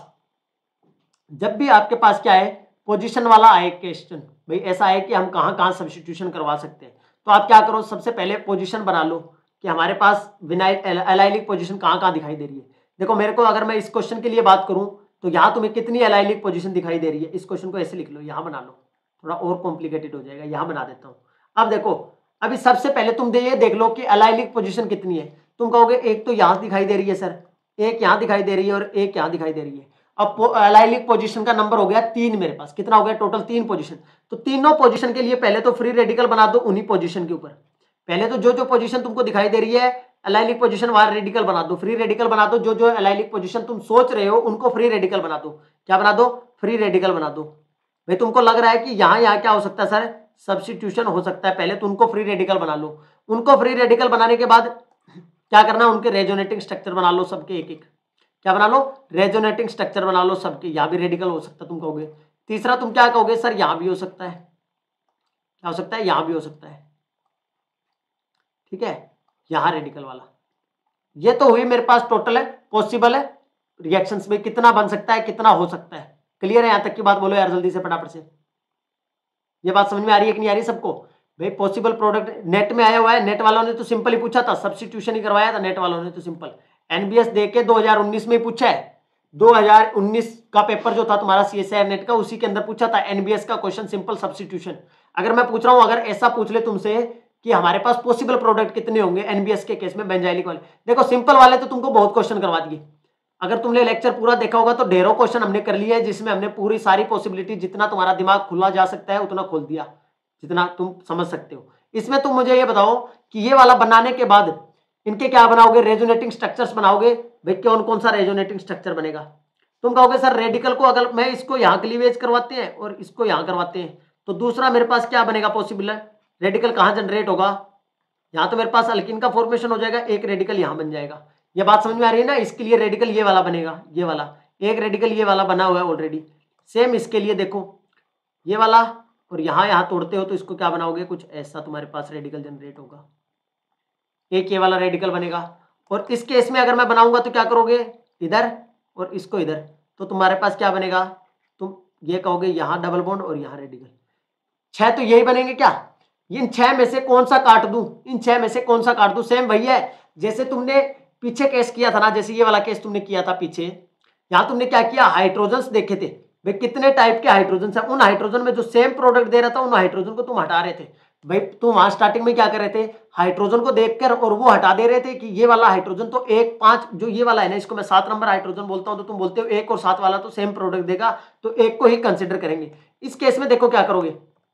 जब भी आपके पास क्या है, पोजीशन वाला आए क्वेश्चन, भाई ऐसा है कि हम कहाँ कहाँ सब्स्टिट्यूशन करवा सकते हैं, तो आप क्या करो, सबसे पहले पोजीशन बना लो कि हमारे पास विनाइल एलाइलिक पोजीशन कहाँ कहाँ दिखाई दे रही है। देखो मेरे को, अगर मैं इस क्वेश्चन के लिए बात करूँ तो यहाँ तुम्हें कितनी एलाइलिक पोजीशन दिखाई दे रही है, इस क्वेश्चन को ऐसे लिख लो, यहाँ बना लो, थोड़ा और कॉम्प्लिकेटेड हो जाएगा, यहाँ बना देता हूँ। अब देखो, अभी सबसे पहले तुम दे ये देख लो कि एलाइलिक पोजीशन कितनी है। तुम कहोगे एक तो यहाँ दिखाई दे रही है सर, एक यहाँ दिखाई दे रही है और एक यहाँ दिखाई दे रही है। अब एलाइलिक पोजीशन का नंबर हो गया तीन, मेरे पास कितना हो गया टोटल, तीन पोजीशन। तो तीनों पोजीशन के लिए पहले तो फ्री रेडिकल बना दो उन्हीं पोजीशन के ऊपर। पहले तो जो जो पोजीशन तुमको दिखाई दे रही है एलाइलिक पोजीशन, वहां रेडिकल बना दो, फ्री रेडिकल बना दो। जो जो एलाइलिक पोजीशन तुम सोच रहे हो उनको फ्री रेडिकल बना दो। क्या बना दो, फ्री रेडिकल बना दो। भाई तुमको लग रहा है कि यहाँ यहाँ क्या हो सकता है सर, सब्स्टिट्यूशन हो सकता है, पहले तो उनको फ्री रेडिकल बना लो। उनको फ्री रेडिकल बनाने के बाद क्या करना, उनके रेजोनेटिंग स्ट्रक्चर बना लो सबके एक एक। क्या बना लो, रेजोनेटिंग स्ट्रक्चर बना लो सबके। यहाँ भी रेडिकल हो सकता है तुम कहोगे। तीसरा तुम क्या कहोगे, सर यहाँ भी हो सकता है, क्या हो सकता है, यहाँ भी हो सकता है। ठीक है, यहाँ रेडिकल वाला। ये तो हुई मेरे पास टोटल है पॉसिबल है रिएक्शंस में कितना बन सकता है, कितना हो सकता है। क्लियर है यहाँ तक की बात, बोलो यार जल्दी से फटाफट से। ये बात समझ में आ रही है कि नहीं आ रही सबको। भाई पॉसिबल प्रोडक्ट नेट में आया हुआ है, नेट वालों ने तो सिंपल ही पूछा था, सब्स्टिट्यूशन ही करवाया था नेट वालों ने तो सिंपल। एनबीएस देके दो हज़ार उन्नीस में पूछा है, दो हज़ार उन्नीस का पेपर जो था तुम्हारा सीएसआईआर नेट का, उसी के अंदर पूछा था एनबीएस का क्वेश्चन, सिंपल सब्स्टिट्यूशन। अगर मैं पूछ रहा हूं, अगर ऐसा पूछ ले तुमसे कि हमारे पास पॉसिबल प्रोडक्ट कितने होंगे एनबीएस के केस में बेंजाइलिक वाले, देखो सिंपल वाले तो तुमको बहुत क्वेश्चन करवा दिए। अगर तुमने लेक्चर पूरा देखा होगा तो ढेरों क्वेश्चन हमने कर लिए, जिसमें हमने पूरी सारी पॉसिबिलिटी, जितना तुम्हारा दिमाग खुला जा सकता है उतना खोल दिया, जितना तुम समझ सकते हो। इसमें तुम मुझे ये बताओ कि ये वाला बनाने के बाद इनके क्या बनाओगे, रेजोनेटिंग स्ट्रक्चर्स बनाओगे। भाई कौन कौन सा रेजोनेटिंग स्ट्रक्चर बनेगा, तुम कहोगे सर रेडिकल को अगर मैं इसको यहाँ क्लीवेज करवाते हैं और इसको यहाँ करवाते हैं तो दूसरा मेरे पास क्या बनेगा पॉसिबल है, रेडिकल कहाँ जनरेट होगा, यहाँ तो मेरे पास अल्किन का फॉर्मेशन हो जाएगा, एक रेडिकल यहाँ बन जाएगा। ये बात समझ में आ रही है ना। इसके लिए रेडिकल ये वाला बनेगा, ये वाला एक रेडिकल ये वाला बना हुआ है ऑलरेडी। सेम इसके लिए देखो ये वाला, और यहाँ यहाँ तोड़ते हो तो इसको क्या बनाओगे, कुछ ऐसा तुम्हारे पास रेडिकल जनरेट होगा, एक ये वाला रेडिकल बनेगा। और इस केस में अगर मैं बनाऊंगा तो क्या करोगे, इधर और इसको इधर, तो तुम्हारे पास क्या बनेगा, तुम ये कहोगे यहाँ डबल बॉन्ड और यहाँ रेडिकल। छह तो यही बनेंगे क्या, इन छह में से कौन सा काट दूं, इन छह में से कौन सा काट दूं। सेम वही है जैसे तुमने पीछे केस किया था ना, जैसे ये वाला केस तुमने किया था पीछे, यहाँ तुमने क्या किया, हाइड्रोजन देखे थे भाई कितने टाइप के हाइड्रोजन है, उन हाइड्रोजन में जो सेम प्रोडक्ट दे रहा था उन हाइड्रोजन को तुम हटा रहे थे। भाई तुम वहां स्टार्टिंग में क्या कर रहे थे, हाइड्रोजन को देखकर और वो हटा दे रहे थे कि ये वाला हाइड्रोजन तो एक पांच, जो ये वाला है ना इसको मैं सात नंबर हाइड्रोजन बोलता हूं, तो तुम बोलते हो एक और सात वाला तो सेम प्रोडक्ट देगा, तो एक को ही कंसिडर करेंगे। इस केस में देखो क्या करोगे,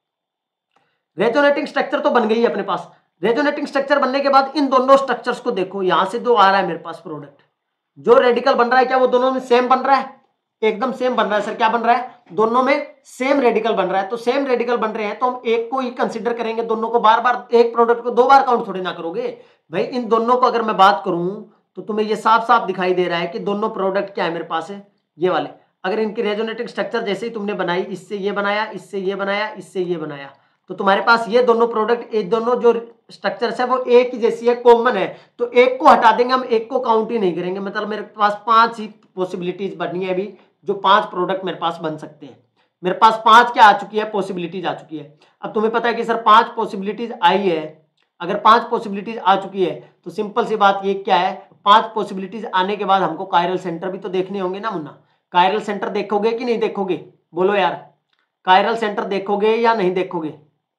रेजोनेटिंग स्ट्रक्चर तो बन गई है अपने पास। रेजोनेटिंग स्ट्रक्चर बनने के बाद इन दोनों स्ट्रक्चर्स को देखो, यहां से दो आ रहा है मेरे पास प्रोडक्ट, जो रेडिकल बन रहा है क्या वो दोनों में सेम बन रहा है, एकदम सेम बन रहा है सर। क्या बन रहा है? दोनों में सेम रेडिकल बन रहा है। तो सेम रेडिकल बन रहे हैं तो हम एक को ही कंसिडर करेंगे, दोनों को बार बार, एक प्रोडक्ट को दो बार काउंट थोड़ी ना करोगे भाई। इन दोनों को अगर मैं बात करूं तो तुम्हें ये साफ साफ दिखाई दे रहा है कि दोनों प्रोडक्ट क्या है मेरे पास है, ये वाले। अगर इनकी रेजोनेटिंग स्ट्रक्चर जैसे ही तुमने बनाई, इससे ये बनाया, इससे ये बनाया, इससे ये बनाया, तो तुम्हारे पास ये दोनों प्रोडक्ट, ये दोनों जो स्ट्रक्चर्स है वो एक ही जैसी है, कॉमन है। तो एक को हटा देंगे हम, एक को काउंट ही नहीं करेंगे। मतलब मेरे पास पांच ही पॉसिबिलिटीज बनी है अभी, जो पांच प्रोडक्ट मेरे पास बन सकते हैं। मेरे पास पांच क्या आ चुकी है? पॉसिबिलिटीज आ चुकी है। अब तुम्हें पता है कि सर पांच पॉसिबिलिटीज आई है। अगर पांच पॉसिबिलिटीज आ चुकी है तो सिंपल सी बात ये क्या है, पांच पॉसिबिलिटीज आने के बाद हमको कायरल सेंटर भी तो देखने होंगे ना मुन्ना। कायरल सेंटर देखोगे कि नहीं देखोगे? बोलो यार, कायरल सेंटर देखोगे या नहीं देखोगे?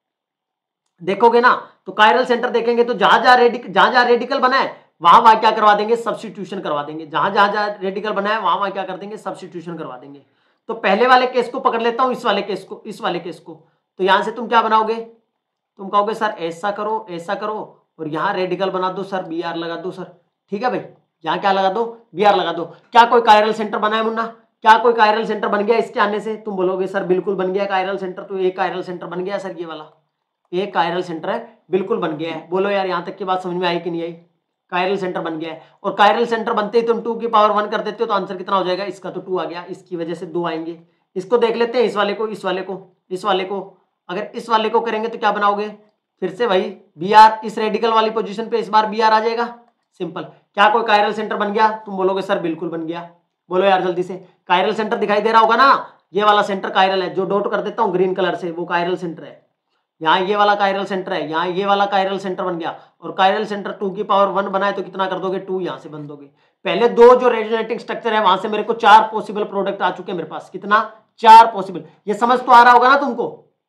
देखोगे ना। तो कायरल सेंटर देखेंगे तो जहां जहां रेडिकल जहां जहां रेडिकल बना है वहां वहां क्या करवा देंगे? सब्स्टिट्यूशन करवा देंगे। जहां जहां जहां रेडिकल बना है वहां वहां क्या कर देंगे? सब्स्टिट्यूशन करवा देंगे। तो पहले वाले केस को पकड़ लेता हूं, इस वाले केस को, इस वाले केस को। तो यहां से तुम क्या बनाओगे? तुम कहोगे सर ऐसा करो, ऐसा करो, और यहाँ रेडिकल बना दो सर, बी आर लगा दो सर। ठीक है भाई, यहाँ क्या लगा दो? बी आर लगा दो। क्या कोई कायरल सेंटर बना है मुन्ना? क्या कोई कायरल सेंटर बन गया इसके आने से? तुम बोलोगे सर बिल्कुल बन गया कायरल सेंटर। तो एक कायरल सेंटर बन गया सर, ये वाला एक कायरल सेंटर है, बिल्कुल बन गया है। बोलो यार, यहाँ तक की बात समझ में आई कि नहीं आई? कायरल सेंटर बन गया है। और कायरल सेंटर बनते ही तुम टू की पावर वन कर देते हो तो आंसर कितना हो जाएगा? इसका तो टू आ गया, इसकी वजह से दो आएंगे। इसको देख लेते हैं, इस वाले को, इस वाले को, इस वाले को। अगर इस वाले को करेंगे तो क्या बनाओगे? फिर से वही बी आर, इस रेडिकल वाली पोजीशन पे इस बार बी आर आ जाएगा। सिंपल। क्या कोई कायरल सेंटर बन गया? तुम बोलोगे सर बिल्कुल बन गया। बोलो यार जल्दी से। कायरल सेंटर दिखाई दे रहा होगा ना? ये वाला सेंटर कायरल है, जो डॉट कर देता हूँ ग्रीन कलर से, वो कायरल सेंटर है। यहाँ ये वाला कायरल सेंटर है, यहाँ ये वाला कायरल सेंटर बन गया। और कायरल सेंटर टू की पावर वन बनाए तो कितना कर दोगे? टू यहाँ से बन दोगे। पहले दो जो रेजोनेटिंग स्ट्रक्चर है वहां से मेरे को चार पॉसिबल प्रोडक्ट आ चुके हैं मेरे पास। कितना? चार पॉसिबल। ये समझ तो आ रहा होगा ना तुमको?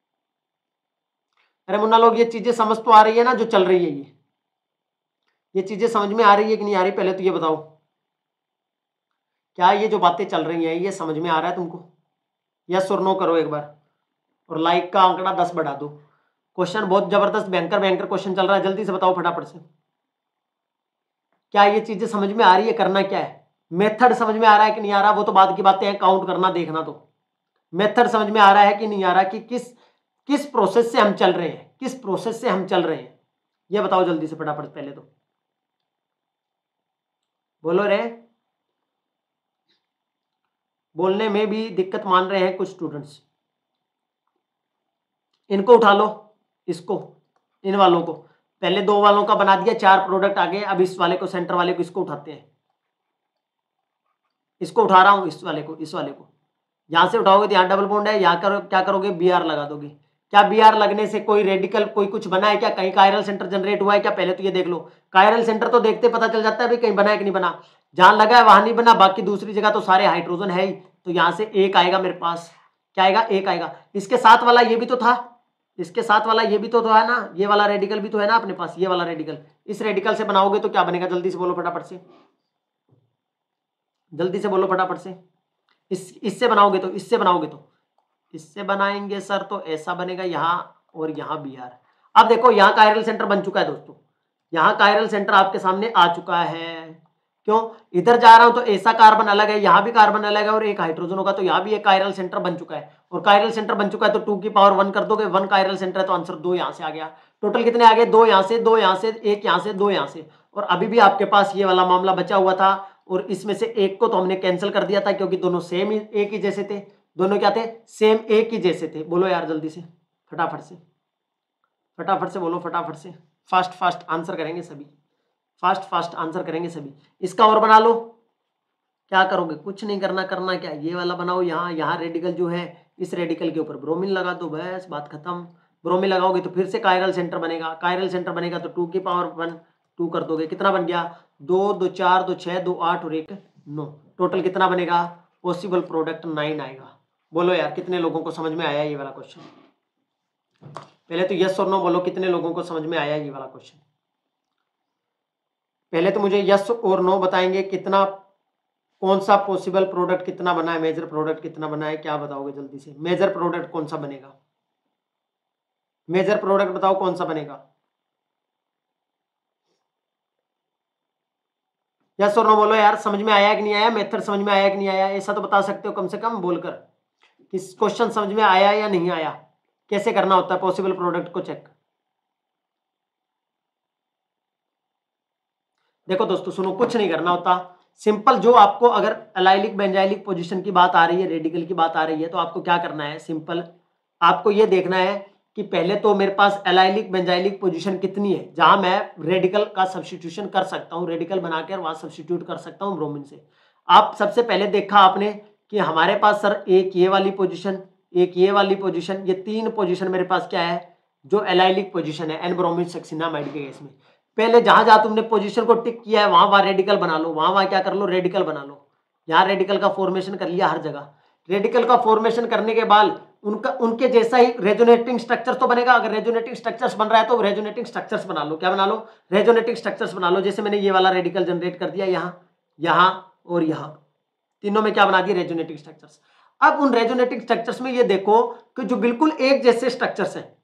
अरे मुन्ना लोग, ये चीजें समझ तो आ रही है ना जो चल रही है? ये ये चीजें समझ में आ रही है कि नहीं आ रही? पहले तो ये बताओ, क्या ये जो बातें चल रही हैं ये समझ में आ रहा है तुमको? यस और नो करो एक बार, और लाइक का आंकड़ा दस बढ़ा दो। क्वेश्चन बहुत जबरदस्त भयंकर भयंकर क्वेश्चन चल रहा है, जल्दी से बताओ फटाफट से। क्या ये चीजें समझ में आ रही है? करना क्या है? मेथड समझ में आ रहा है कि नहीं आ रहा? वो तो बाद की बातें हैं, काउंट करना देखना। तो मेथड समझ में आ रहा है कि नहीं आ रहा कि किस किस प्रोसेस से हम चल रहे हैं, किस प्रोसेस से हम चल रहे हैं, ये बताओ जल्दी से फटाफट। पहले तो बोलो रे। बोलने में भी दिक्कत मान रहे हैं कुछ स्टूडेंट्स। इनको उठा लो, इसको, इन वालों को। पहले दो वालों का बना दिया, चार प्रोडक्ट आ गए। अब इस वाले को, सेंटर वाले को, इसको उठाते हैं। इसको उठा रहा हूं, इस वाले को, इस वाले को। यहां से उठाओगे तो यहाँ डबल बॉन्ड है, यहाँ करो, क्या करोगे? बी आर लगा दोगे। क्या बी आर लगने से कोई रेडिकल, कोई कुछ बना है क्या? कहीं कायरल सेंटर जनरेट हुआ है क्या? पहले तो ये देख लो। कायरल सेंटर तो देखते पता चल जाता है भाई कहीं बना है कि नहीं बना। जहां लगा है वहां नहीं बना, बाकी दूसरी जगह तो सारे हाइड्रोजन है ही। तो यहां से एक आएगा मेरे पास। क्या आएगा? एक आएगा। इसके साथ वाला ये भी तो था, इसके साथ वाला ये भी तो है ना, ये वाला रेडिकल भी तो है ना अपने पास, ये वाला रेडिकल। इस रेडिकल से बनाओगे तो क्या बनेगा? जल्दी से बोलो फटाफट से, जल्दी से बोलो फटाफट से। इस इससे बनाओगे तो, इससे बनाओगे तो, इससे बनाएंगे सर तो ऐसा बनेगा यहाँ, और यहाँ बी आर। अब देखो यहाँ कायरल सेंटर बन चुका है दोस्तों, यहाँ कायरल सेंटर आपके सामने आ चुका है। क्यों? इधर जा रहा हूं तो ऐसा कार्बन अलग है, यहाँ भी कार्बन अलग है, और एक हाइड्रोजन होगा, तो यहाँ भी एक कायरल सेंटर बन चुका है। और कायरल सेंटर बन चुका है तो टू की पावर वन कर दोगे, वन कायरल सेंटर है तो आंसर दो यहाँ से आ गया। टोटल कितने आ गए? दो यहाँ से, दो यहाँ से, एक यहाँ से, दो यहाँ से। और अभी भी आपके पास ये वाला मामला बचा हुआ था, और इसमें से एक को तो हमने कैंसिल कर दिया था क्योंकि दोनों सेम एक ही जैसे थे। दोनों क्या थे? सेम एक ही जैसे थे। बोलो यार जल्दी से, फटाफट से, फटाफट से बोलो, फटाफट से। फास्ट फास्ट आंसर करेंगे सभी, फास्ट फास्ट आंसर करेंगे सभी। इसका और बना लो। क्या करोगे? कुछ नहीं करना। करना क्या? ये वाला बनाओ। यहाँ यहाँ रेडिकल जो है, इस रेडिकल के ऊपर ब्रोमीन लगा दो, बस बात खत्म। ब्रोमीन लगाओगे तो फिर से कायरल सेंटर बनेगा। कायरल सेंटर बनेगा तो टू की पावर वन टू कर दोगे। कितना बन गया? दो, दो चार, दो छः, दो आठ और एक नौ। टोटल कितना बनेगा? पॉसिबल प्रोडक्ट नाइन आएगा। बोलो यार कितने लोगों को समझ में आया ये वाला क्वेश्चन? पहले तो यस और नो बोलो, कितने लोगों को समझ में आया ये वाला क्वेश्चन? पहले तो मुझे यस और नो बताएंगे, कितना, कौन सा पॉसिबल प्रोडक्ट कितना बना है, मेजर प्रोडक्ट कितना बना है, क्या बताओगे जल्दी से? मेजर प्रोडक्ट कौन सा बनेगा? मेजर प्रोडक्ट बताओ कौन सा बनेगा? यस और नो बोलो यार, समझ में आया कि नहीं आया, मेथड समझ में आया कि नहीं आया, ऐसा तो बता सकते हो कम से कम बोलकर कि क्वेश्चन समझ में आया या नहीं आया, कैसे करना होता है पॉसिबल प्रोडक्ट को चेक। देखो दोस्तों सुनो, कुछ नहीं करना होता, सिंपल जो आपको अगर एलाइलिक बेंजाइलिक पोजीशन की बात आ रही है, रेडिकल की बात आ रही है, तो आपको क्या करना है, सिंपल आपको ये देखना है कि पहले तो मेरे पास एलाइलिक बेंजाइलिक पोजीशन कितनी है जहां मैं रेडिकल का सब्स्टिट्यूशन कर सकता हूं, रेडिकल बनाकर वहां सब्स्टिट्यूट कर सकता हूं ब्रोमीन से। आप सबसे पहले देखा आपने कि हमारे पास सर एक ये वाली पोजीशन, एक ये वाली पोजीशन, ये तीन पोजीशन मेरे पास क्या है, जो एलाइलिक पोजीशन है एन ब्रोमीन सक्सिनामाइड के केस में। पहले जहां जहां तुमने पोजीशन को टिक किया है वहां वहां रेडिकल बना लो, वहां वहां क्या कर लो, रेडिकल बना लो। यहाँ रेडिकल का फॉर्मेशन कर लिया हर जगह। रेडिकल का फॉर्मेशन करने के बाद उनका उनके जैसा ही रेजोनेटिंग स्ट्रक्चर तो बनेगा। अगर रेजोनेटिंग स्ट्रक्चर्स बन रहा है तो रेजोनेटिंग स्ट्रक्चर्स बना लो। क्या बना लो, रेजोनेटिंग स्ट्रक्चर्स बना लो। जैसे मैंने ये वाला रेडिकल जनरेट कर दिया यहाँ, यहाँ और यहाँ, तीनों में क्या बना दिया, रेजोनेटिंग स्ट्रक्चर्स। अब उन रेजोनेटिंग स्ट्रक्चर्स में ये देखो कि जो बिल्कुल एक जैसे स्ट्रक्चर्स हैं,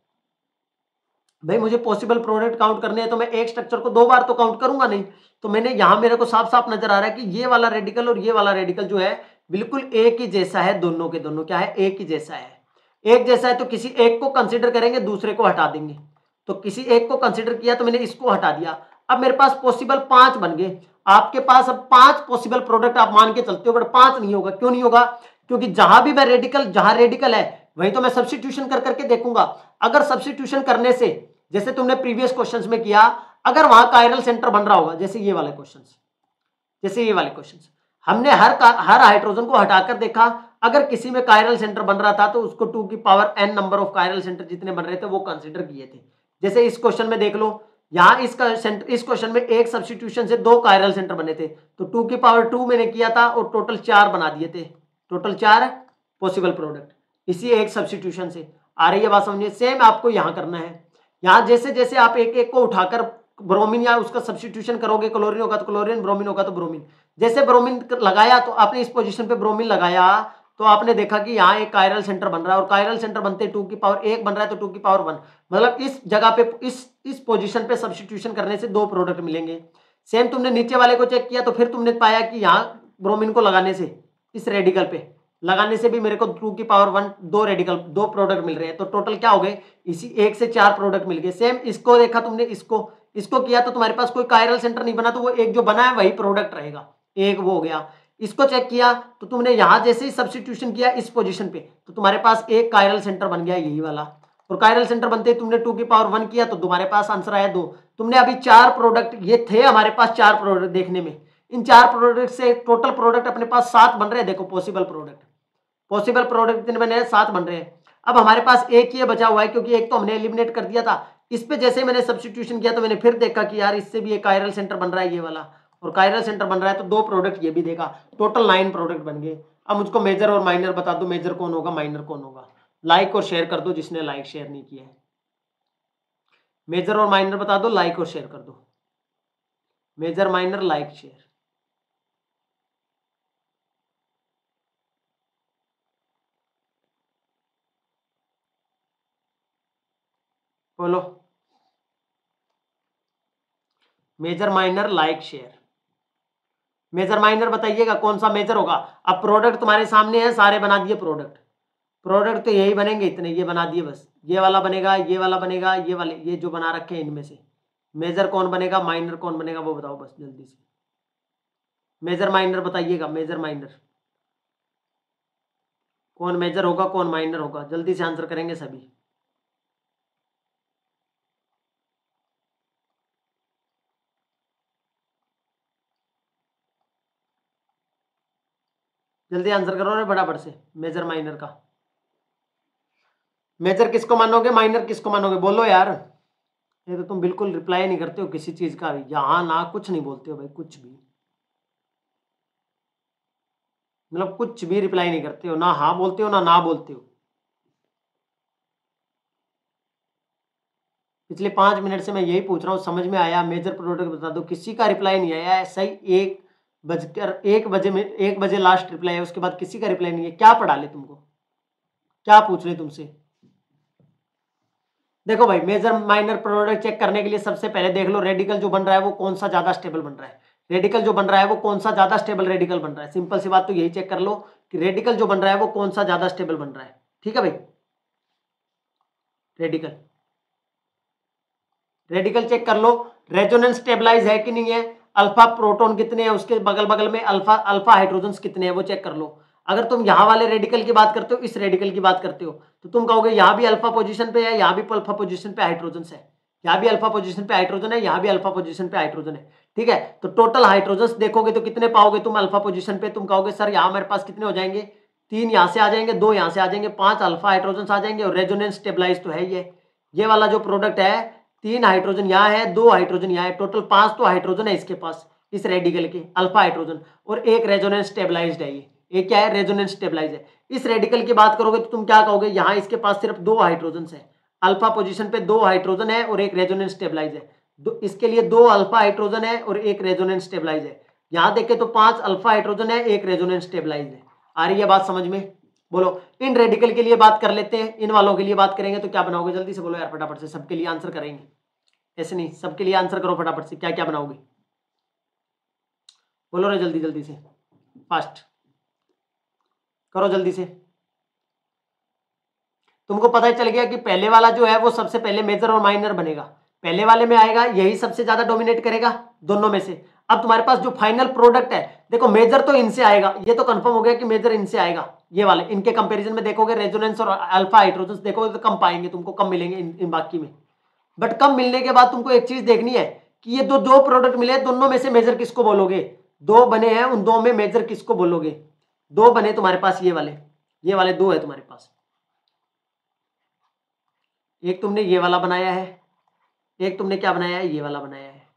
भाई मुझे पॉसिबल प्रोडक्ट काउंट करने हैं तो मैं एक स्ट्रक्चर को दो बार तो काउंट करूंगा नहीं। तो मैंने यहां मेरे को साफ साफ नजर आ रहा है कि ये वाला रेडिकल और ये वाला रेडिकल जो है बिल्कुल एक ही जैसा है, दोनों के दोनों क्या है, एक ही जैसा है। एक जैसा है तो किसी एक को कंसिडर करेंगे, दूसरे को हटा देंगे। तो किसी एक को कंसिडर किया तो मैंने इसको हटा दिया। अब मेरे पास पॉसिबल पांच बन गए। आपके पास अब पांच पॉसिबल प्रोडक्ट आप मान के चलते हो, बट पांच नहीं होगा। क्यों नहीं होगा, क्योंकि जहां भी मैं रेडिकल, जहां रेडिकल है वहीं तो मैं सब्स्टिट्यूशन कर करके देखूंगा। अगर सब्स्टिट्यूशन करने से, जैसे तुमने प्रीवियस क्वेश्चंस में किया, अगर वहां कायरल सेंटर बन रहा होगा, जैसे ये वाले क्वेश्चंस, जैसे ये वाले क्वेश्चंस हमने हर हर हाइड्रोजन को हटाकर देखा, अगर किसी में कायरल सेंटर बन रहा था तो उसको टू की power N number of chiral center जितने बन रहे थे वो कंसीडर किए थे। जैसे इस क्वेश्चन में देख लो, यहाँ इसका सेंटर, इस क्वेश्चन में एक सब्स्टिट्यूशन से दो कायरल सेंटर बने थे, तो टू की पावर टू मैंने किया था और टोटल चार बना दिए थे, टोटल चार पॉसिबल प्रोडक्ट इसी एक सब्स्टिट्यूशन से। आ रही है बात समझिए। सेम आपको यहाँ करना है। यहाँ जैसे जैसे आप एक एक को उठाकर ब्रोमीन या उसका सब्स्टिट्यूशन करोगे, क्लोरीन होगा तो क्लोरीन, ब्रोमीन होगा तो ब्रोमीन, जैसे ब्रोमीन लगाया तो आपने इस पोजीशन पे ब्रोमीन लगाया तो आपने देखा कि यहाँ एक कायरल सेंटर बन रहा है, और कायरल सेंटर बनते टू की पावर एक बन रहा है तो टू की पावर वन, मतलब इस जगह पे इस इस पोजीशन पे सब्स्टिट्यूशन करने से दो प्रोडक्ट मिलेंगे। सेम तुमने नीचे वाले को चेक किया तो फिर तुमने पाया कि यहाँ ब्रोमीन को लगाने से, इस रेडिकल पे लगाने से भी मेरे को टू की पावर वन दो रेडिकल दो प्रोडक्ट मिल रहे हैं, तो टोटल क्या हो गए, इसी एक से चार प्रोडक्ट मिल गए। सेम इसको देखा तुमने, इसको इसको किया तो तुम्हारे पास कोई कायरल सेंटर नहीं बना, तो वो एक जो बना है वही प्रोडक्ट रहेगा, एक वो हो गया। इसको चेक किया तो तुमने यहां जैसे ही सब्स्टिट्यूशन किया इस पोजीशन पे तो तुम्हारे पास एक कायरल सेंटर बन गया, यही वाला, और कायरल सेंटर बनते ही तुमने टू की पावर वन किया तो तुम्हारे पास आंसर आया दो। तुमने अभी चार प्रोडक्ट, ये थे हमारे पास चार प्रोडक्ट देखने में, इन चार प्रोडक्ट से टोटल प्रोडक्ट अपने पास सात बन रहे हैं। देखो पॉसिबल प्रोडक्ट, पॉसिबल प्रोडक्ट कितने बने हैं, सात बन रहे हैं। अब हमारे पास एक ही बचा हुआ है क्योंकि एक तो हमने एलिमिनेट कर दिया था। इस पे जैसे मैंने सब्स्टिट्यूशन किया तो मैंने फिर देखा कि यार इससे भी एक कायरल सेंटर बन रहा है ये वाला, और कायरल सेंटर बन रहा है तो दो प्रोडक्ट ये भी देखा, टोटल नाइन प्रोडक्ट बन गए। अब मुझको मेजर और माइनर बता दो, मेजर कौन होगा, माइनर कौन होगा। लाइक और शेयर कर दो जिसने लाइक शेयर नहीं किया है। मेजर और माइनर बता दो, लाइक और शेयर कर दो। Major, minor, like, share. बोलो major, minor, like, share. Major minor बताइएगा कौन सा मेजर होगा। अब प्रोडक्ट तुम्हारे सामने है, सारे बना दिए प्रोडक्ट, प्रोडक्ट तो यही बनेंगे, इतने ये बना दिए बस। ये वाला बनेगा, ये वाला बनेगा, ये वाले, ये जो बना रखे हैं इनमें से मेजर कौन बनेगा, माइनर कौन बनेगा वो बताओ बस जल्दी से। मेजर माइनर बताइएगा, मेजर माइनर कौन मेजर होगा, कौन माइनर होगा, जल्दी से आंसर करेंगे सभी। जल्दी आंसर करो रे बराबर से, मेजर माइनर का। मेजर किसको मानोगे, माइनर किसको मानोगे, बोलो यार। ये तो तुम बिल्कुल रिप्लाई नहीं करते हो किसी चीज का भी, यहाँ ना कुछ नहीं बोलते हो भाई, कुछ भी, मतलब कुछ भी रिप्लाई नहीं करते हो, ना हाँ बोलते हो ना ना बोलते हो। पिछले पांच मिनट से मैं यही पूछ रहा हूँ, समझ में आया, मेजर प्रोडक्ट बता दो, किसी का रिप्लाई नहीं आया। सही एक बजकर एक बजे में, एक बजे लास्ट रिप्लाई है, उसके बाद किसी का रिप्लाई नहीं है। क्या पढ़ा ले तुमको, क्या पूछ रहे तुमसे। देखो भाई, मेजर माइनर प्रोडक्ट चेक करने के लिए सबसे पहले देख लो रेडिकल जो बन रहा है वो कौन सा ज्यादा स्टेबल बन रहा है। रेडिकल जो बन रहा है वो कौन सा ज्यादा स्टेबल रेडिकल बन रहा है। सिंपल सी बात तो यही चेक कर लो कि रेडिकल जो बन रहा है वो कौन सा ज्यादा स्टेबल बन रहा है। ठीक है भाई, रेडिकल रेडिकल चेक कर लो, रेजोनेंस स्टेबलाइज है कि नहीं है, अल्फा प्रोटॉन कितने हैं उसके बगल बगल में, अल्फा अल्फा हाइड्रोजन कितने हैं वो चेक कर लो। अगर तुम यहाँ वाले रेडिकल की बात करते हो, इस रेडिकल की बात करते हो, तो तुम कहोगे यहाँ भी अल्फा पोजीशन पे है, यहाँ भी अल्फा पोजीशन पे हाइड्रोजन है, यहाँ भी अल्फा पोजीशन पे हाइड्रोजन है, यहाँ भी अल्फा पोजीशन पे हाइड्रोजन है। ठीक है, तो टोटल हाइड्रोजन देखोगे तो कितने पाओगे तुम अल्फा पोजीशन पे, तुम कहोगे सर यहाँ हमारे पास कितने हो जाएंगे, तीन यहाँ से आ जाएंगे, दो यहाँ से आ जाएंगे, पांच अल्फा हाइड्रोजन आ जाएंगे, और रेजोनेंस स्टेबलाइज तो है ये ये वाला जो प्रोडक्ट है, तीन हाइड्रोजन यहाँ है, दो हाइड्रोजन यहाँ है, टोटल पांच तो हाइड्रोजन है इसके पास, इस रेडिकल के अल्फा हाइड्रोजन, और एक रेजोनेंस स्टेबलाइज्ड है ये ये क्या है, रेजोनेंस स्टेबलाइज है। इस रेडिकल की बात करोगे तो तुम क्या कहोगे, यहाँ इसके पास सिर्फ दो हाइड्रोजन है, अल्फा पोजीशन पे दो हाइड्रोजन है और एक रेजोनेंस स्टेबलाइज है, दो इसके लिए दो अल्फा हाइड्रोजन है और एक रेजोनेंस स्टेबलाइज है। यहाँ देखे तो पांच अल्फा हाइड्रोजन है, एक रेजोनेंस स्टेबलाइज है। आ रही है बात समझ में? बोलो, इन रेडिकल के लिए बात कर लेते हैं, इन वालों के लिए बात करेंगे तो क्या बनाओगे, जल्दी से बोलो यार फटाफट से, सबके लिए आंसर करेंगे, ऐसे नहीं, सबके लिए आंसर करो फटाफट से, क्या क्या बनाओगे, बोलो रे जल्दी जल्दी से, फास्ट करो जल्दी से। तुमको पता ही चल गया कि पहले वाला जो है वो सबसे पहले मेजर और माइनर बनेगा, पहले वाले में आएगा यही सबसे ज्यादा डोमिनेट करेगा दोनों में से। अब तुम्हारे पास जो फाइनल प्रोडक्ट है, देखो मेजर तो इनसे आएगा, ये तो कंफर्म हो गया कि मेजर इनसे आएगा, ये वाले इनके कंपैरिजन में देखोगे रेजोनेंस और अल्फा हाइड्रोजन देखोगे तो कम पाएंगे, तुमको कम मिलेंगे इन, इन बाकी में। बट कम मिलने के बाद तुमको एक चीज देखनी है कि ये दो दो प्रोडक्ट मिले, दोनों में से मेजर किसको बोलोगे, दो बने हैं उन दो में मेजर किसको बोलोगे, दो बने तुम्हारे पास ये वाले, ये वाले दो है तुम्हारे पास, एक तुमने ये वाला बनाया है, एक तुमने क्या बनाया है, ये वाला बनाया है,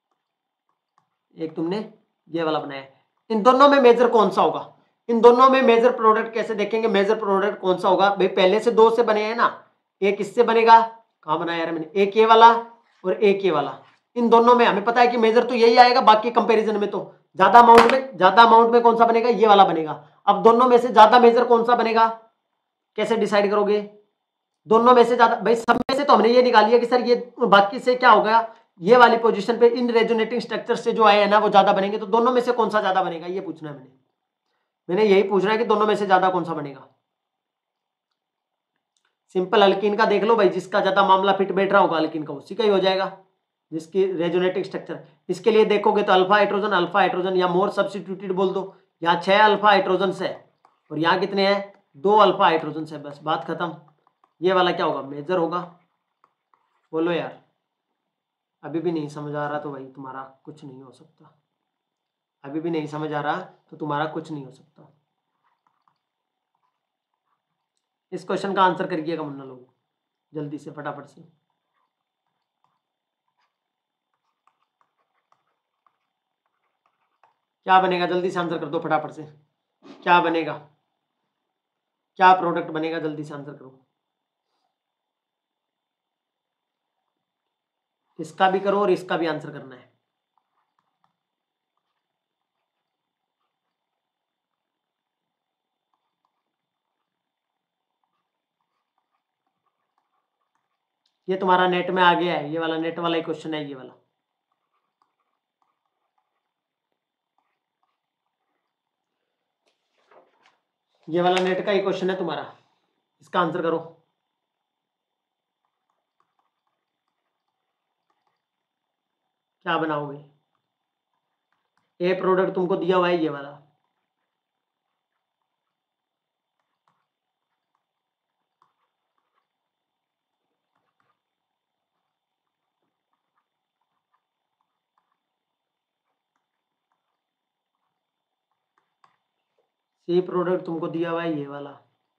एक तुमने ये वाला बनाया है। इन दोनों में मेजर कौन सा होगा, इन दोनों में मेजर प्रोडक्ट कैसे देखेंगे, मेजर प्रोडक्ट कौन सा होगा भाई, पहले से दो से बने हैं ना, एक इससे बनेगा, कहाँ बनाया यार मैंने, एक ये वाला और एक ये वाला, इन दोनों में हमें पता है कि मेजर तो यही आएगा, बाकी कंपैरिजन में तो ज्यादा अमाउंट में ज्यादा अमाउंट में कौन सा बनेगा, ये वाला बनेगा। अब दोनों में से ज्यादा मेजर कौन सा बनेगा, कैसे डिसाइड करोगे, दोनों में से ज्यादा, भाई सब में से तो हमने ये निकाल लिया कि सर ये बाकी से क्या होगा, ये वाली पोजीशन पे इन रेजोनेटिंग स्ट्रक्चर से जो आए हैं ना वो ज्यादा बनेंगे, तो दोनों में से कौन सा ज्यादा बनेगा ये पूछना है मैंने मैंने यही पूछना है कि दोनों में से ज्यादा कौन सा बनेगा। सिंपल अल्कीन का देख लो भाई, जिसका ज्यादा मामला फिट बैठ रहा होगा अल्कीन का उसी का ही हो जाएगा, जिसकी रेजोनेटिंग स्ट्रक्चर। इसके लिए देखोगे तो अल्फा हाइड्रोजन अल्फा हाइड्रोजन या मोर सब्स्टिट्यूटेड बोल दो, यहाँ छह अल्फा हाइड्रोजन है और यहाँ कितने हैं, दो अल्फा हाइड्रोजन है, बस बात खत्म। ये वाला क्या होगा, मेजर होगा। बोलो यार, अभी भी नहीं समझ आ रहा तो भाई तुम्हारा कुछ नहीं हो सकता, अभी भी नहीं समझ आ रहा तो तुम्हारा कुछ नहीं हो सकता। इस क्वेश्चन का आंसर करिएगा मुन्ना लोग, जल्दी से फटाफट से। क्या बनेगा, जल्दी से आंसर कर दो फटाफट से, क्या बनेगा, क्या प्रोडक्ट बनेगा, जल्दी से आंसर करो। इसका भी करो और इसका भी आंसर करना है। ये तुम्हारा नेट में आ गया है, ये वाला नेट वाला ही क्वेश्चन है, ये वाला ये वाला नेट का ही क्वेश्चन है तुम्हारा, इसका आंसर करो। क्या बनाओगे, ये प्रोडक्ट तुमको दिया हुआ है ये वाला, सी प्रोडक्ट तुमको दिया हुआ है ये वाला।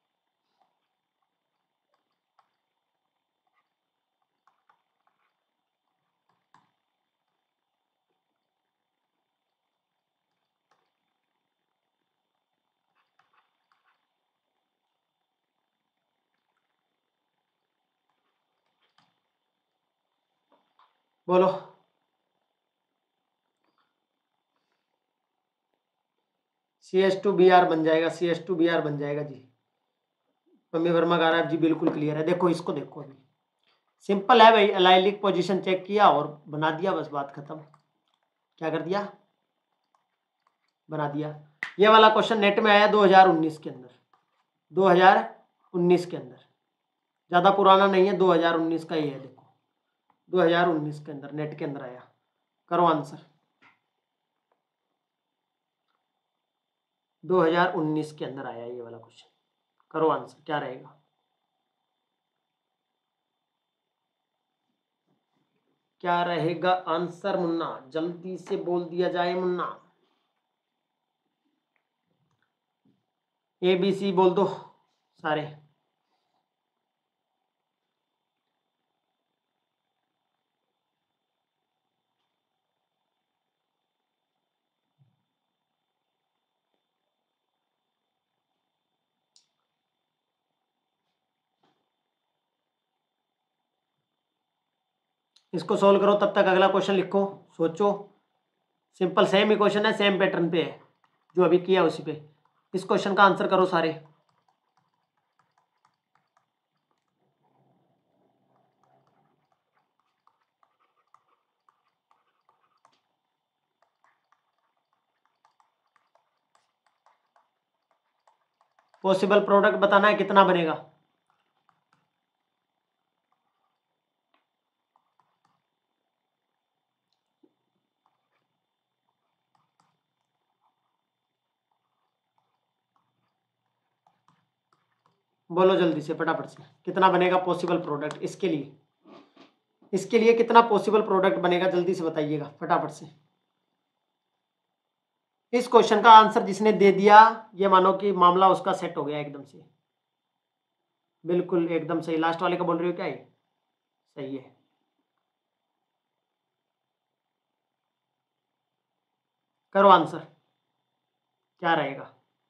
बोलो, C S two B R बन जाएगा, C S two B R बन जाएगा जी। मम्मी वर्मा गा रहा है जी, बिल्कुल क्लियर है। देखो इसको देखो, अभी सिंपल है भाई, एलाइलिक पोजीशन चेक किया और बना दिया, बस बात खत्म। क्या कर दिया, बना दिया। ये वाला क्वेश्चन नेट में आया दो हज़ार उन्नीस के अंदर, दो हज़ार उन्नीस के अंदर, ज़्यादा पुराना नहीं है, दो हज़ार उन्नीस का ही है। देखो दो हज़ार उन्नीस के अंदर नेट के अंदर आया। करो आंसर। दो हज़ार उन्नीस के अंदर आया ये वाला क्वेश्चन। करो आंसर, क्या रहेगा? क्या रहेगा आंसर मुन्ना? जल्दी से बोल दिया जाए मुन्ना। ए बी सी बोल दो सारे। इसको सोल्व करो, तब तक अगला क्वेश्चन लिखो, सोचो। सिंपल सेम ही क्वेश्चन है, सेम पैटर्न पे है जो अभी किया उसी पे। इस क्वेश्चन का आंसर करो सारे। पॉसिबल प्रोडक्ट बताना है, कितना बनेगा? बोलो जल्दी से, फटाफट से, कितना बनेगा पॉसिबल प्रोडक्ट इसके लिए? इसके लिए कितना पॉसिबल प्रोडक्ट बनेगा, जल्दी से बताइएगा फटाफट से। इस क्वेश्चन का आंसर जिसने दे दिया, ये मानो कि मामला उसका सेट हो गया एकदम से। बिल्कुल एकदम सही। लास्ट वाले का बोल रहे हो क्या? ये सही है। करो आंसर, क्या रहेगा?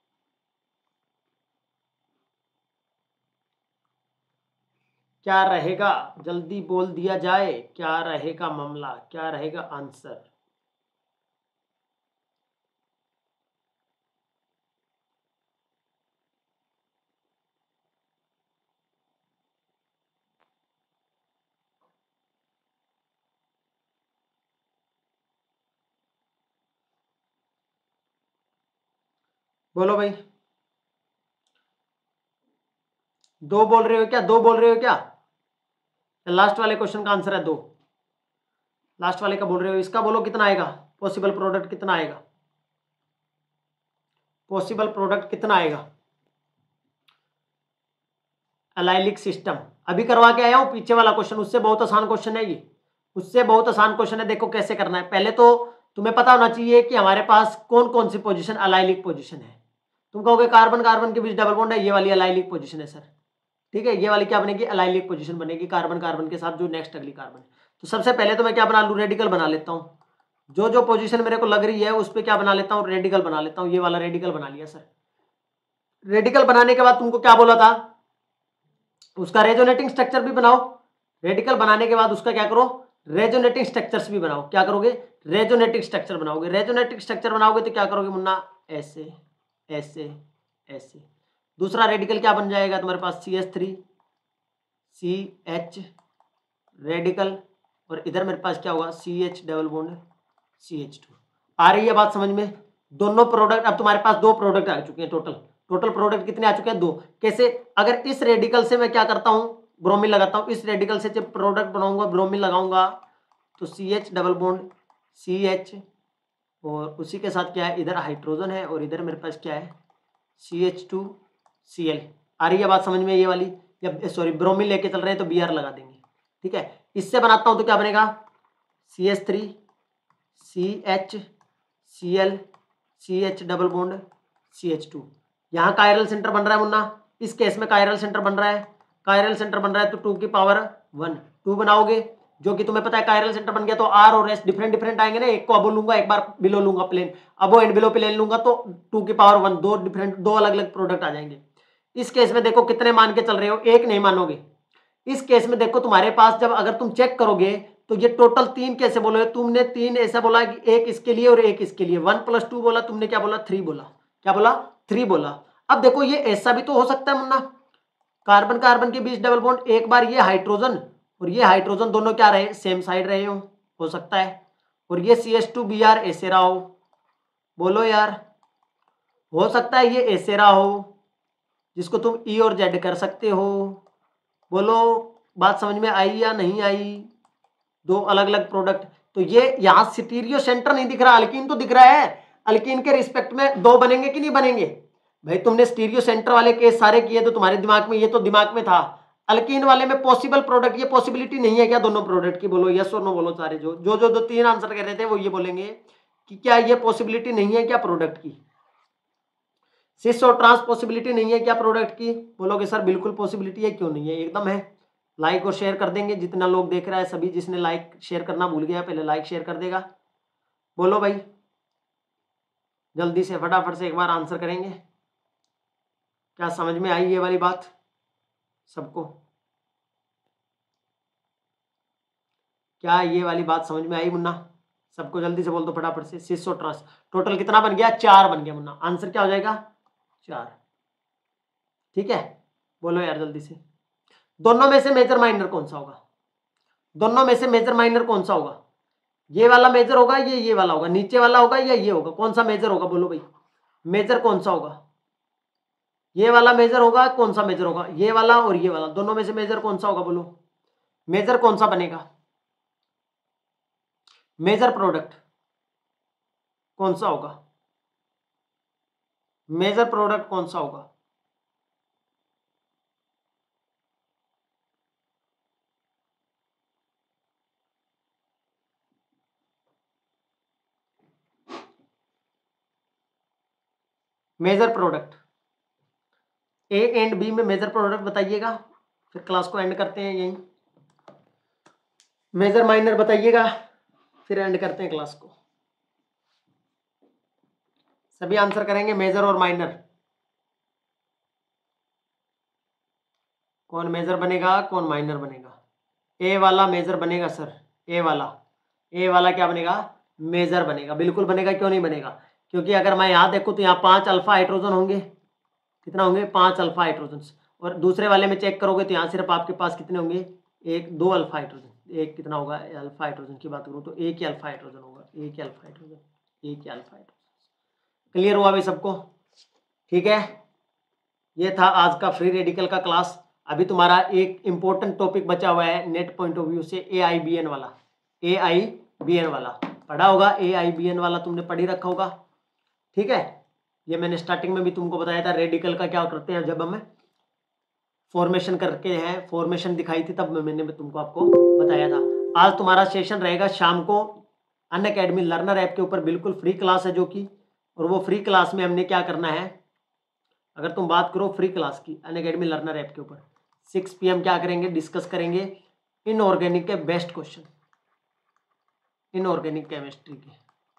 क्या रहेगा? जल्दी बोल दिया जाए, क्या रहेगा मामला, क्या रहेगा आंसर? बोलो भाई। दो बोल रहे हो क्या? दो बोल रहे हो क्या? लास्ट वाले क्वेश्चन का आंसर है दो। लास्ट वाले का बोल रहे हो, इसका बोलो कितना आएगा? पॉसिबल प्रोडक्ट कितना आएगा? पॉसिबल प्रोडक्ट कितना आएगा? एलाइलिक सिस्टम अभी करवा के आया हूं, पीछे वाला क्वेश्चन, उससे बहुत आसान क्वेश्चन है ये, उससे बहुत आसान क्वेश्चन है। देखो कैसे करना है। पहले तो तुम्हें पता होना चाहिए कि हमारे पास कौन कौन सी पोजीशन एलाइलिक पोजीशन है। तुम कहोगे कार्बन कार्बन के बीच डबल बॉन्ड है, ये वाली एलाइलिक पोजीशन है सर। ठीक है, ये वाली क्या बनेगी? एलाइलिक पोजीशन बनेगी, कार्बन कार्बन के साथ जो नेक्स्ट अगली कार्बन। तो सबसे पहले तो मैं क्या बना लूँ? रेडिकल बना लेता हूँ। जो जो पोजीशन मेरे को लग रही है उस पर क्या बना लेता हूँ? रेडिकल बना लेता हूँ। ये वाला रेडिकल बना लिया सर। रेडिकल बनाने के बाद तुमको क्या बोला था? उसका रेजोनेटिंग स्ट्रक्चर भी बनाओ। रेडिकल बनाने के बाद उसका क्या करो? रेजोनेटिंग स्ट्रक्चर्स भी बनाओ। क्या करोगे? रेजोनेटिंग स्ट्रक्चर बनाओगे। रेजोनेटिंग स्ट्रक्चर बनाओगे तो क्या करोगे मुन्ना? ऐसे ऐसे ऐसे। दूसरा रेडिकल क्या बन जाएगा तुम्हारे पास? C H three C H radical, और इधर मेरे पास क्या होगा? C H double bond C H two. आ रही है बात समझ में? दोनों प्रोडक्ट, अब तुम्हारे पास दो प्रोडक्ट आ चुके हैं टोटल। टोटल प्रोडक्ट कितने आ चुके हैं? दो। कैसे? अगर इस रेडिकल से मैं क्या करता हूं? ब्रोमीन लगाता हूं। इस रेडिकल से जब प्रोडक्ट बनाऊंगा, ब्रोमीन लगाऊंगा, तो C H double bond C H, और उसी के साथ क्या है? इधर हाइड्रोजन है और इधर मेरे पास क्या है? C H two C L. आ रही है बात समझ में ये वाली? या सॉरी, ब्रोमीन लेके चल रहे हैं तो बी आर लगा देंगे। ठीक है, इससे बनाता हूं तो क्या बनेगा? C H three C H C L C H double bond C H two. यहाँ कायरल सेंटर बन रहा है मुन्ना। इस केस में कायरल सेंटर बन रहा है। कायरल सेंटर बन रहा है तो टू की पावर वन, टू बनाओगे, जो कि तुम्हें पता है कायरल सेंटर बन गया तो आर और एस डिफरेंट डिफरेंट आएंगे ना। एक को अबो लूंगा, एक बार बिलो लूंगा plane, above and below plane लूंगा तो टू की पावर वन, दो डिफरेंट, दो अलग अलग प्रोडक्ट आ जाएंगे। इस केस में देखो कितने मान के चल रहे हो? एक नहीं मानोगे। इस केस में देखो तुम्हारे पास जब अगर तुम चेक करोगे तो ये टोटल तीन कैसे बोलोगे? तुमने तीन ऐसा बोला कि एक इसके लिए और एक इसके लिए, वन प्लस टू बोला तुमने, क्या बोला? थ्री बोला। क्या बोला? थ्री बोला। अब देखो ये ऐसा भी तो हो सकता है मुन्ना, कार्बन कार्बन के बीच डबल बॉन्ड, एक बार ये हाइड्रोजन और ये हाइड्रोजन दोनों क्या रहे? सेम साइड रहे हो हो सकता है। और ये C H two B R ऐसे रहा हो बोलो यार। हो सकता है ये एसेरा हो जिसको तुम ई और जेड कर सकते हो। बोलो बात समझ में आई या नहीं आई? दो अलग अलग प्रोडक्ट। तो ये यहाँ स्टीरियो सेंटर नहीं दिख रहा, अल्कीन तो दिख रहा है। अल्कीन के रिस्पेक्ट में दो बनेंगे कि नहीं बनेंगे? भाई तुमने स्टीरियो सेंटर वाले केस सारे किए तो तुम्हारे दिमाग में ये तो दिमाग में था। अल्कीन वाले में पॉसिबल प्रोडक्ट, ये पॉसिबिलिटी नहीं है क्या दोनों प्रोडक्ट की? बोलो यस और नो बोलो सारे। जो जो जो दो तीन आंसर कर रहे थे वो ये बोलेंगे कि क्या ये पॉसिबिलिटी नहीं है क्या प्रोडक्ट की? सिस और ट्रांस पॉसिबिलिटी नहीं है क्या प्रोडक्ट की? बोलोगे सर बिल्कुल पॉसिबिलिटी है, क्यों नहीं है? एकदम है। लाइक और शेयर कर देंगे, जितना लोग देख रहा है सभी। जिसने लाइक शेयर करना भूल गया पहले लाइक शेयर कर देगा। बोलो भाई जल्दी से फटाफट से एक बार आंसर करेंगे। क्या समझ में आई ये वाली बात सबको? क्या ये वाली बात समझ में आई मुन्ना सबको? जल्दी से बोल दो फटाफट से। सिस और ट्रांस टोटल कितना बन गया? चार बन गया मुन्ना। आंसर क्या हो जाएगा? चार। ठीक है, बोलो यार जल्दी से। दोनों में से मेजर माइनर कौन सा होगा? दोनों में से मेजर माइनर कौन सा होगा? ये वाला मेजर होगा, ये ये वाला होगा, नीचे वाला होगा या ये होगा? कौन सा मेजर होगा? बोलो भाई मेजर कौन सा होगा? ये वाला मेजर होगा। कौन सा मेजर होगा? ये वाला और ये वाला, दोनों में से मेजर कौन सा होगा? बोलो मेजर कौन सा बनेगा? मेजर प्रोडक्ट कौन सा होगा? मेजर प्रोडक्ट कौन सा होगा? Major product A and B में मेजर प्रोडक्ट बताइएगा, फिर क्लास को एंड करते हैं यहीं। मेजर माइनर बताइएगा, फिर एंड करते हैं क्लास को। सभी आंसर करेंगे मेजर और माइनर। कौन मेजर बनेगा कौन माइनर बनेगा? ए वाला मेजर बनेगा सर। ए वाला ए वाला क्या बनेगा? मेजर बनेगा। बिल्कुल बनेगा, क्यों नहीं बनेगा? क्योंकि अगर मैं यहाँ देखूँ तो यहाँ पांच अल्फा हाइड्रोजन होंगे। कितना होंगे? पांच अल्फा हाइड्रोजन। और दूसरे वाले में चेक करोगे तो यहाँ सिर्फ आपके पास कितने होंगे? एक दो अल्फा हाइड्रोजन। एक कितना होगा? अल्फा हाइड्रोजन की बात करूँ तो एक ही अल्फा हाइड्रोजन होगा। एक ही अल्फा हाइड्रोजन एक ही अल्फा हाइड्रोजन। क्लियर हुआ भाई सबको? ठीक है, ये था आज का फ्री रेडिकल का क्लास। अभी तुम्हारा एक इंपॉर्टेंट टॉपिक बचा हुआ है नेट पॉइंट ऑफ व्यू से, ए आई बी एन वाला। ए आई बी एन वाला पढ़ा होगा, ए आई बी एन वाला तुमने पढ़ ही रखा होगा। ठीक है, ये मैंने स्टार्टिंग में भी तुमको बताया था रेडिकल का क्या करते हैं। जब हमें फॉर्मेशन करके हैं, फॉर्मेशन दिखाई थी तब मैंने तुमको आपको बताया था। आज तुम्हारा सेशन रहेगा शाम को अनअकैडमी लर्नर ऐप के ऊपर, बिल्कुल फ्री क्लास है जो कि, और वो फ्री क्लास में हमने क्या करना है, अगर तुम बात करो फ्री क्लास की अनअकैडमी लर्नर ऐप के ऊपर, सिक्स पी एम क्या करेंगे, डिस्कस करेंगे इनऑर्गेनिक के बेस्ट क्वेश्चन, इनऑर्गेनिक केमिस्ट्री के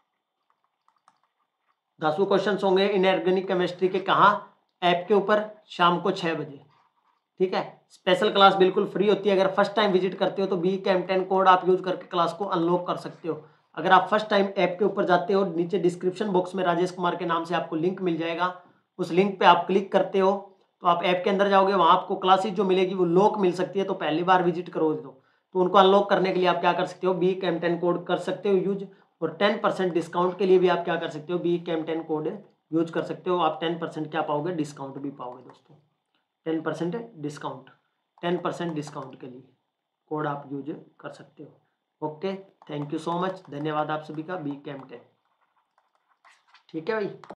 दसों क्वेश्चन होंगे इनऑर्गेनिक केमिस्ट्री के। कहाँ? ऐप के ऊपर, शाम को छः बजे। ठीक है, स्पेशल क्लास बिल्कुल फ्री होती है। अगर फर्स्ट टाइम विजिट करते हो तो बी कैम टेन कोड आप यूज करके क्लास को अनलॉक कर सकते हो। अगर आप फर्स्ट टाइम ऐप के ऊपर जाते हो, नीचे डिस्क्रिप्शन बॉक्स में राजेश कुमार के नाम से आपको लिंक मिल जाएगा। उस लिंक पे आप क्लिक करते हो तो आप ऐप के अंदर जाओगे, वहाँ आपको क्लासेस जो मिलेगी वो लॉक मिल सकती है। तो पहली बार विजिट करोगे तो तो उनको अनलॉक करने के लिए आप क्या कर सकते हो, बी कैम टेन कोड कर सकते हो यूज। और टेन परसेंट डिस्काउंट के लिए भी आप क्या कर सकते हो, B cam ten code use कर सकते हो। आप टेन परसेंट क्या पाओगे, डिस्काउंट भी पाओगे दोस्तों। Ten percent discount, ten percent discount के लिए कोड आप यूज कर सकते हो। Okay, thank you so much, धन्यवाद आप सभी का। B cam ten. ठीक है भाई।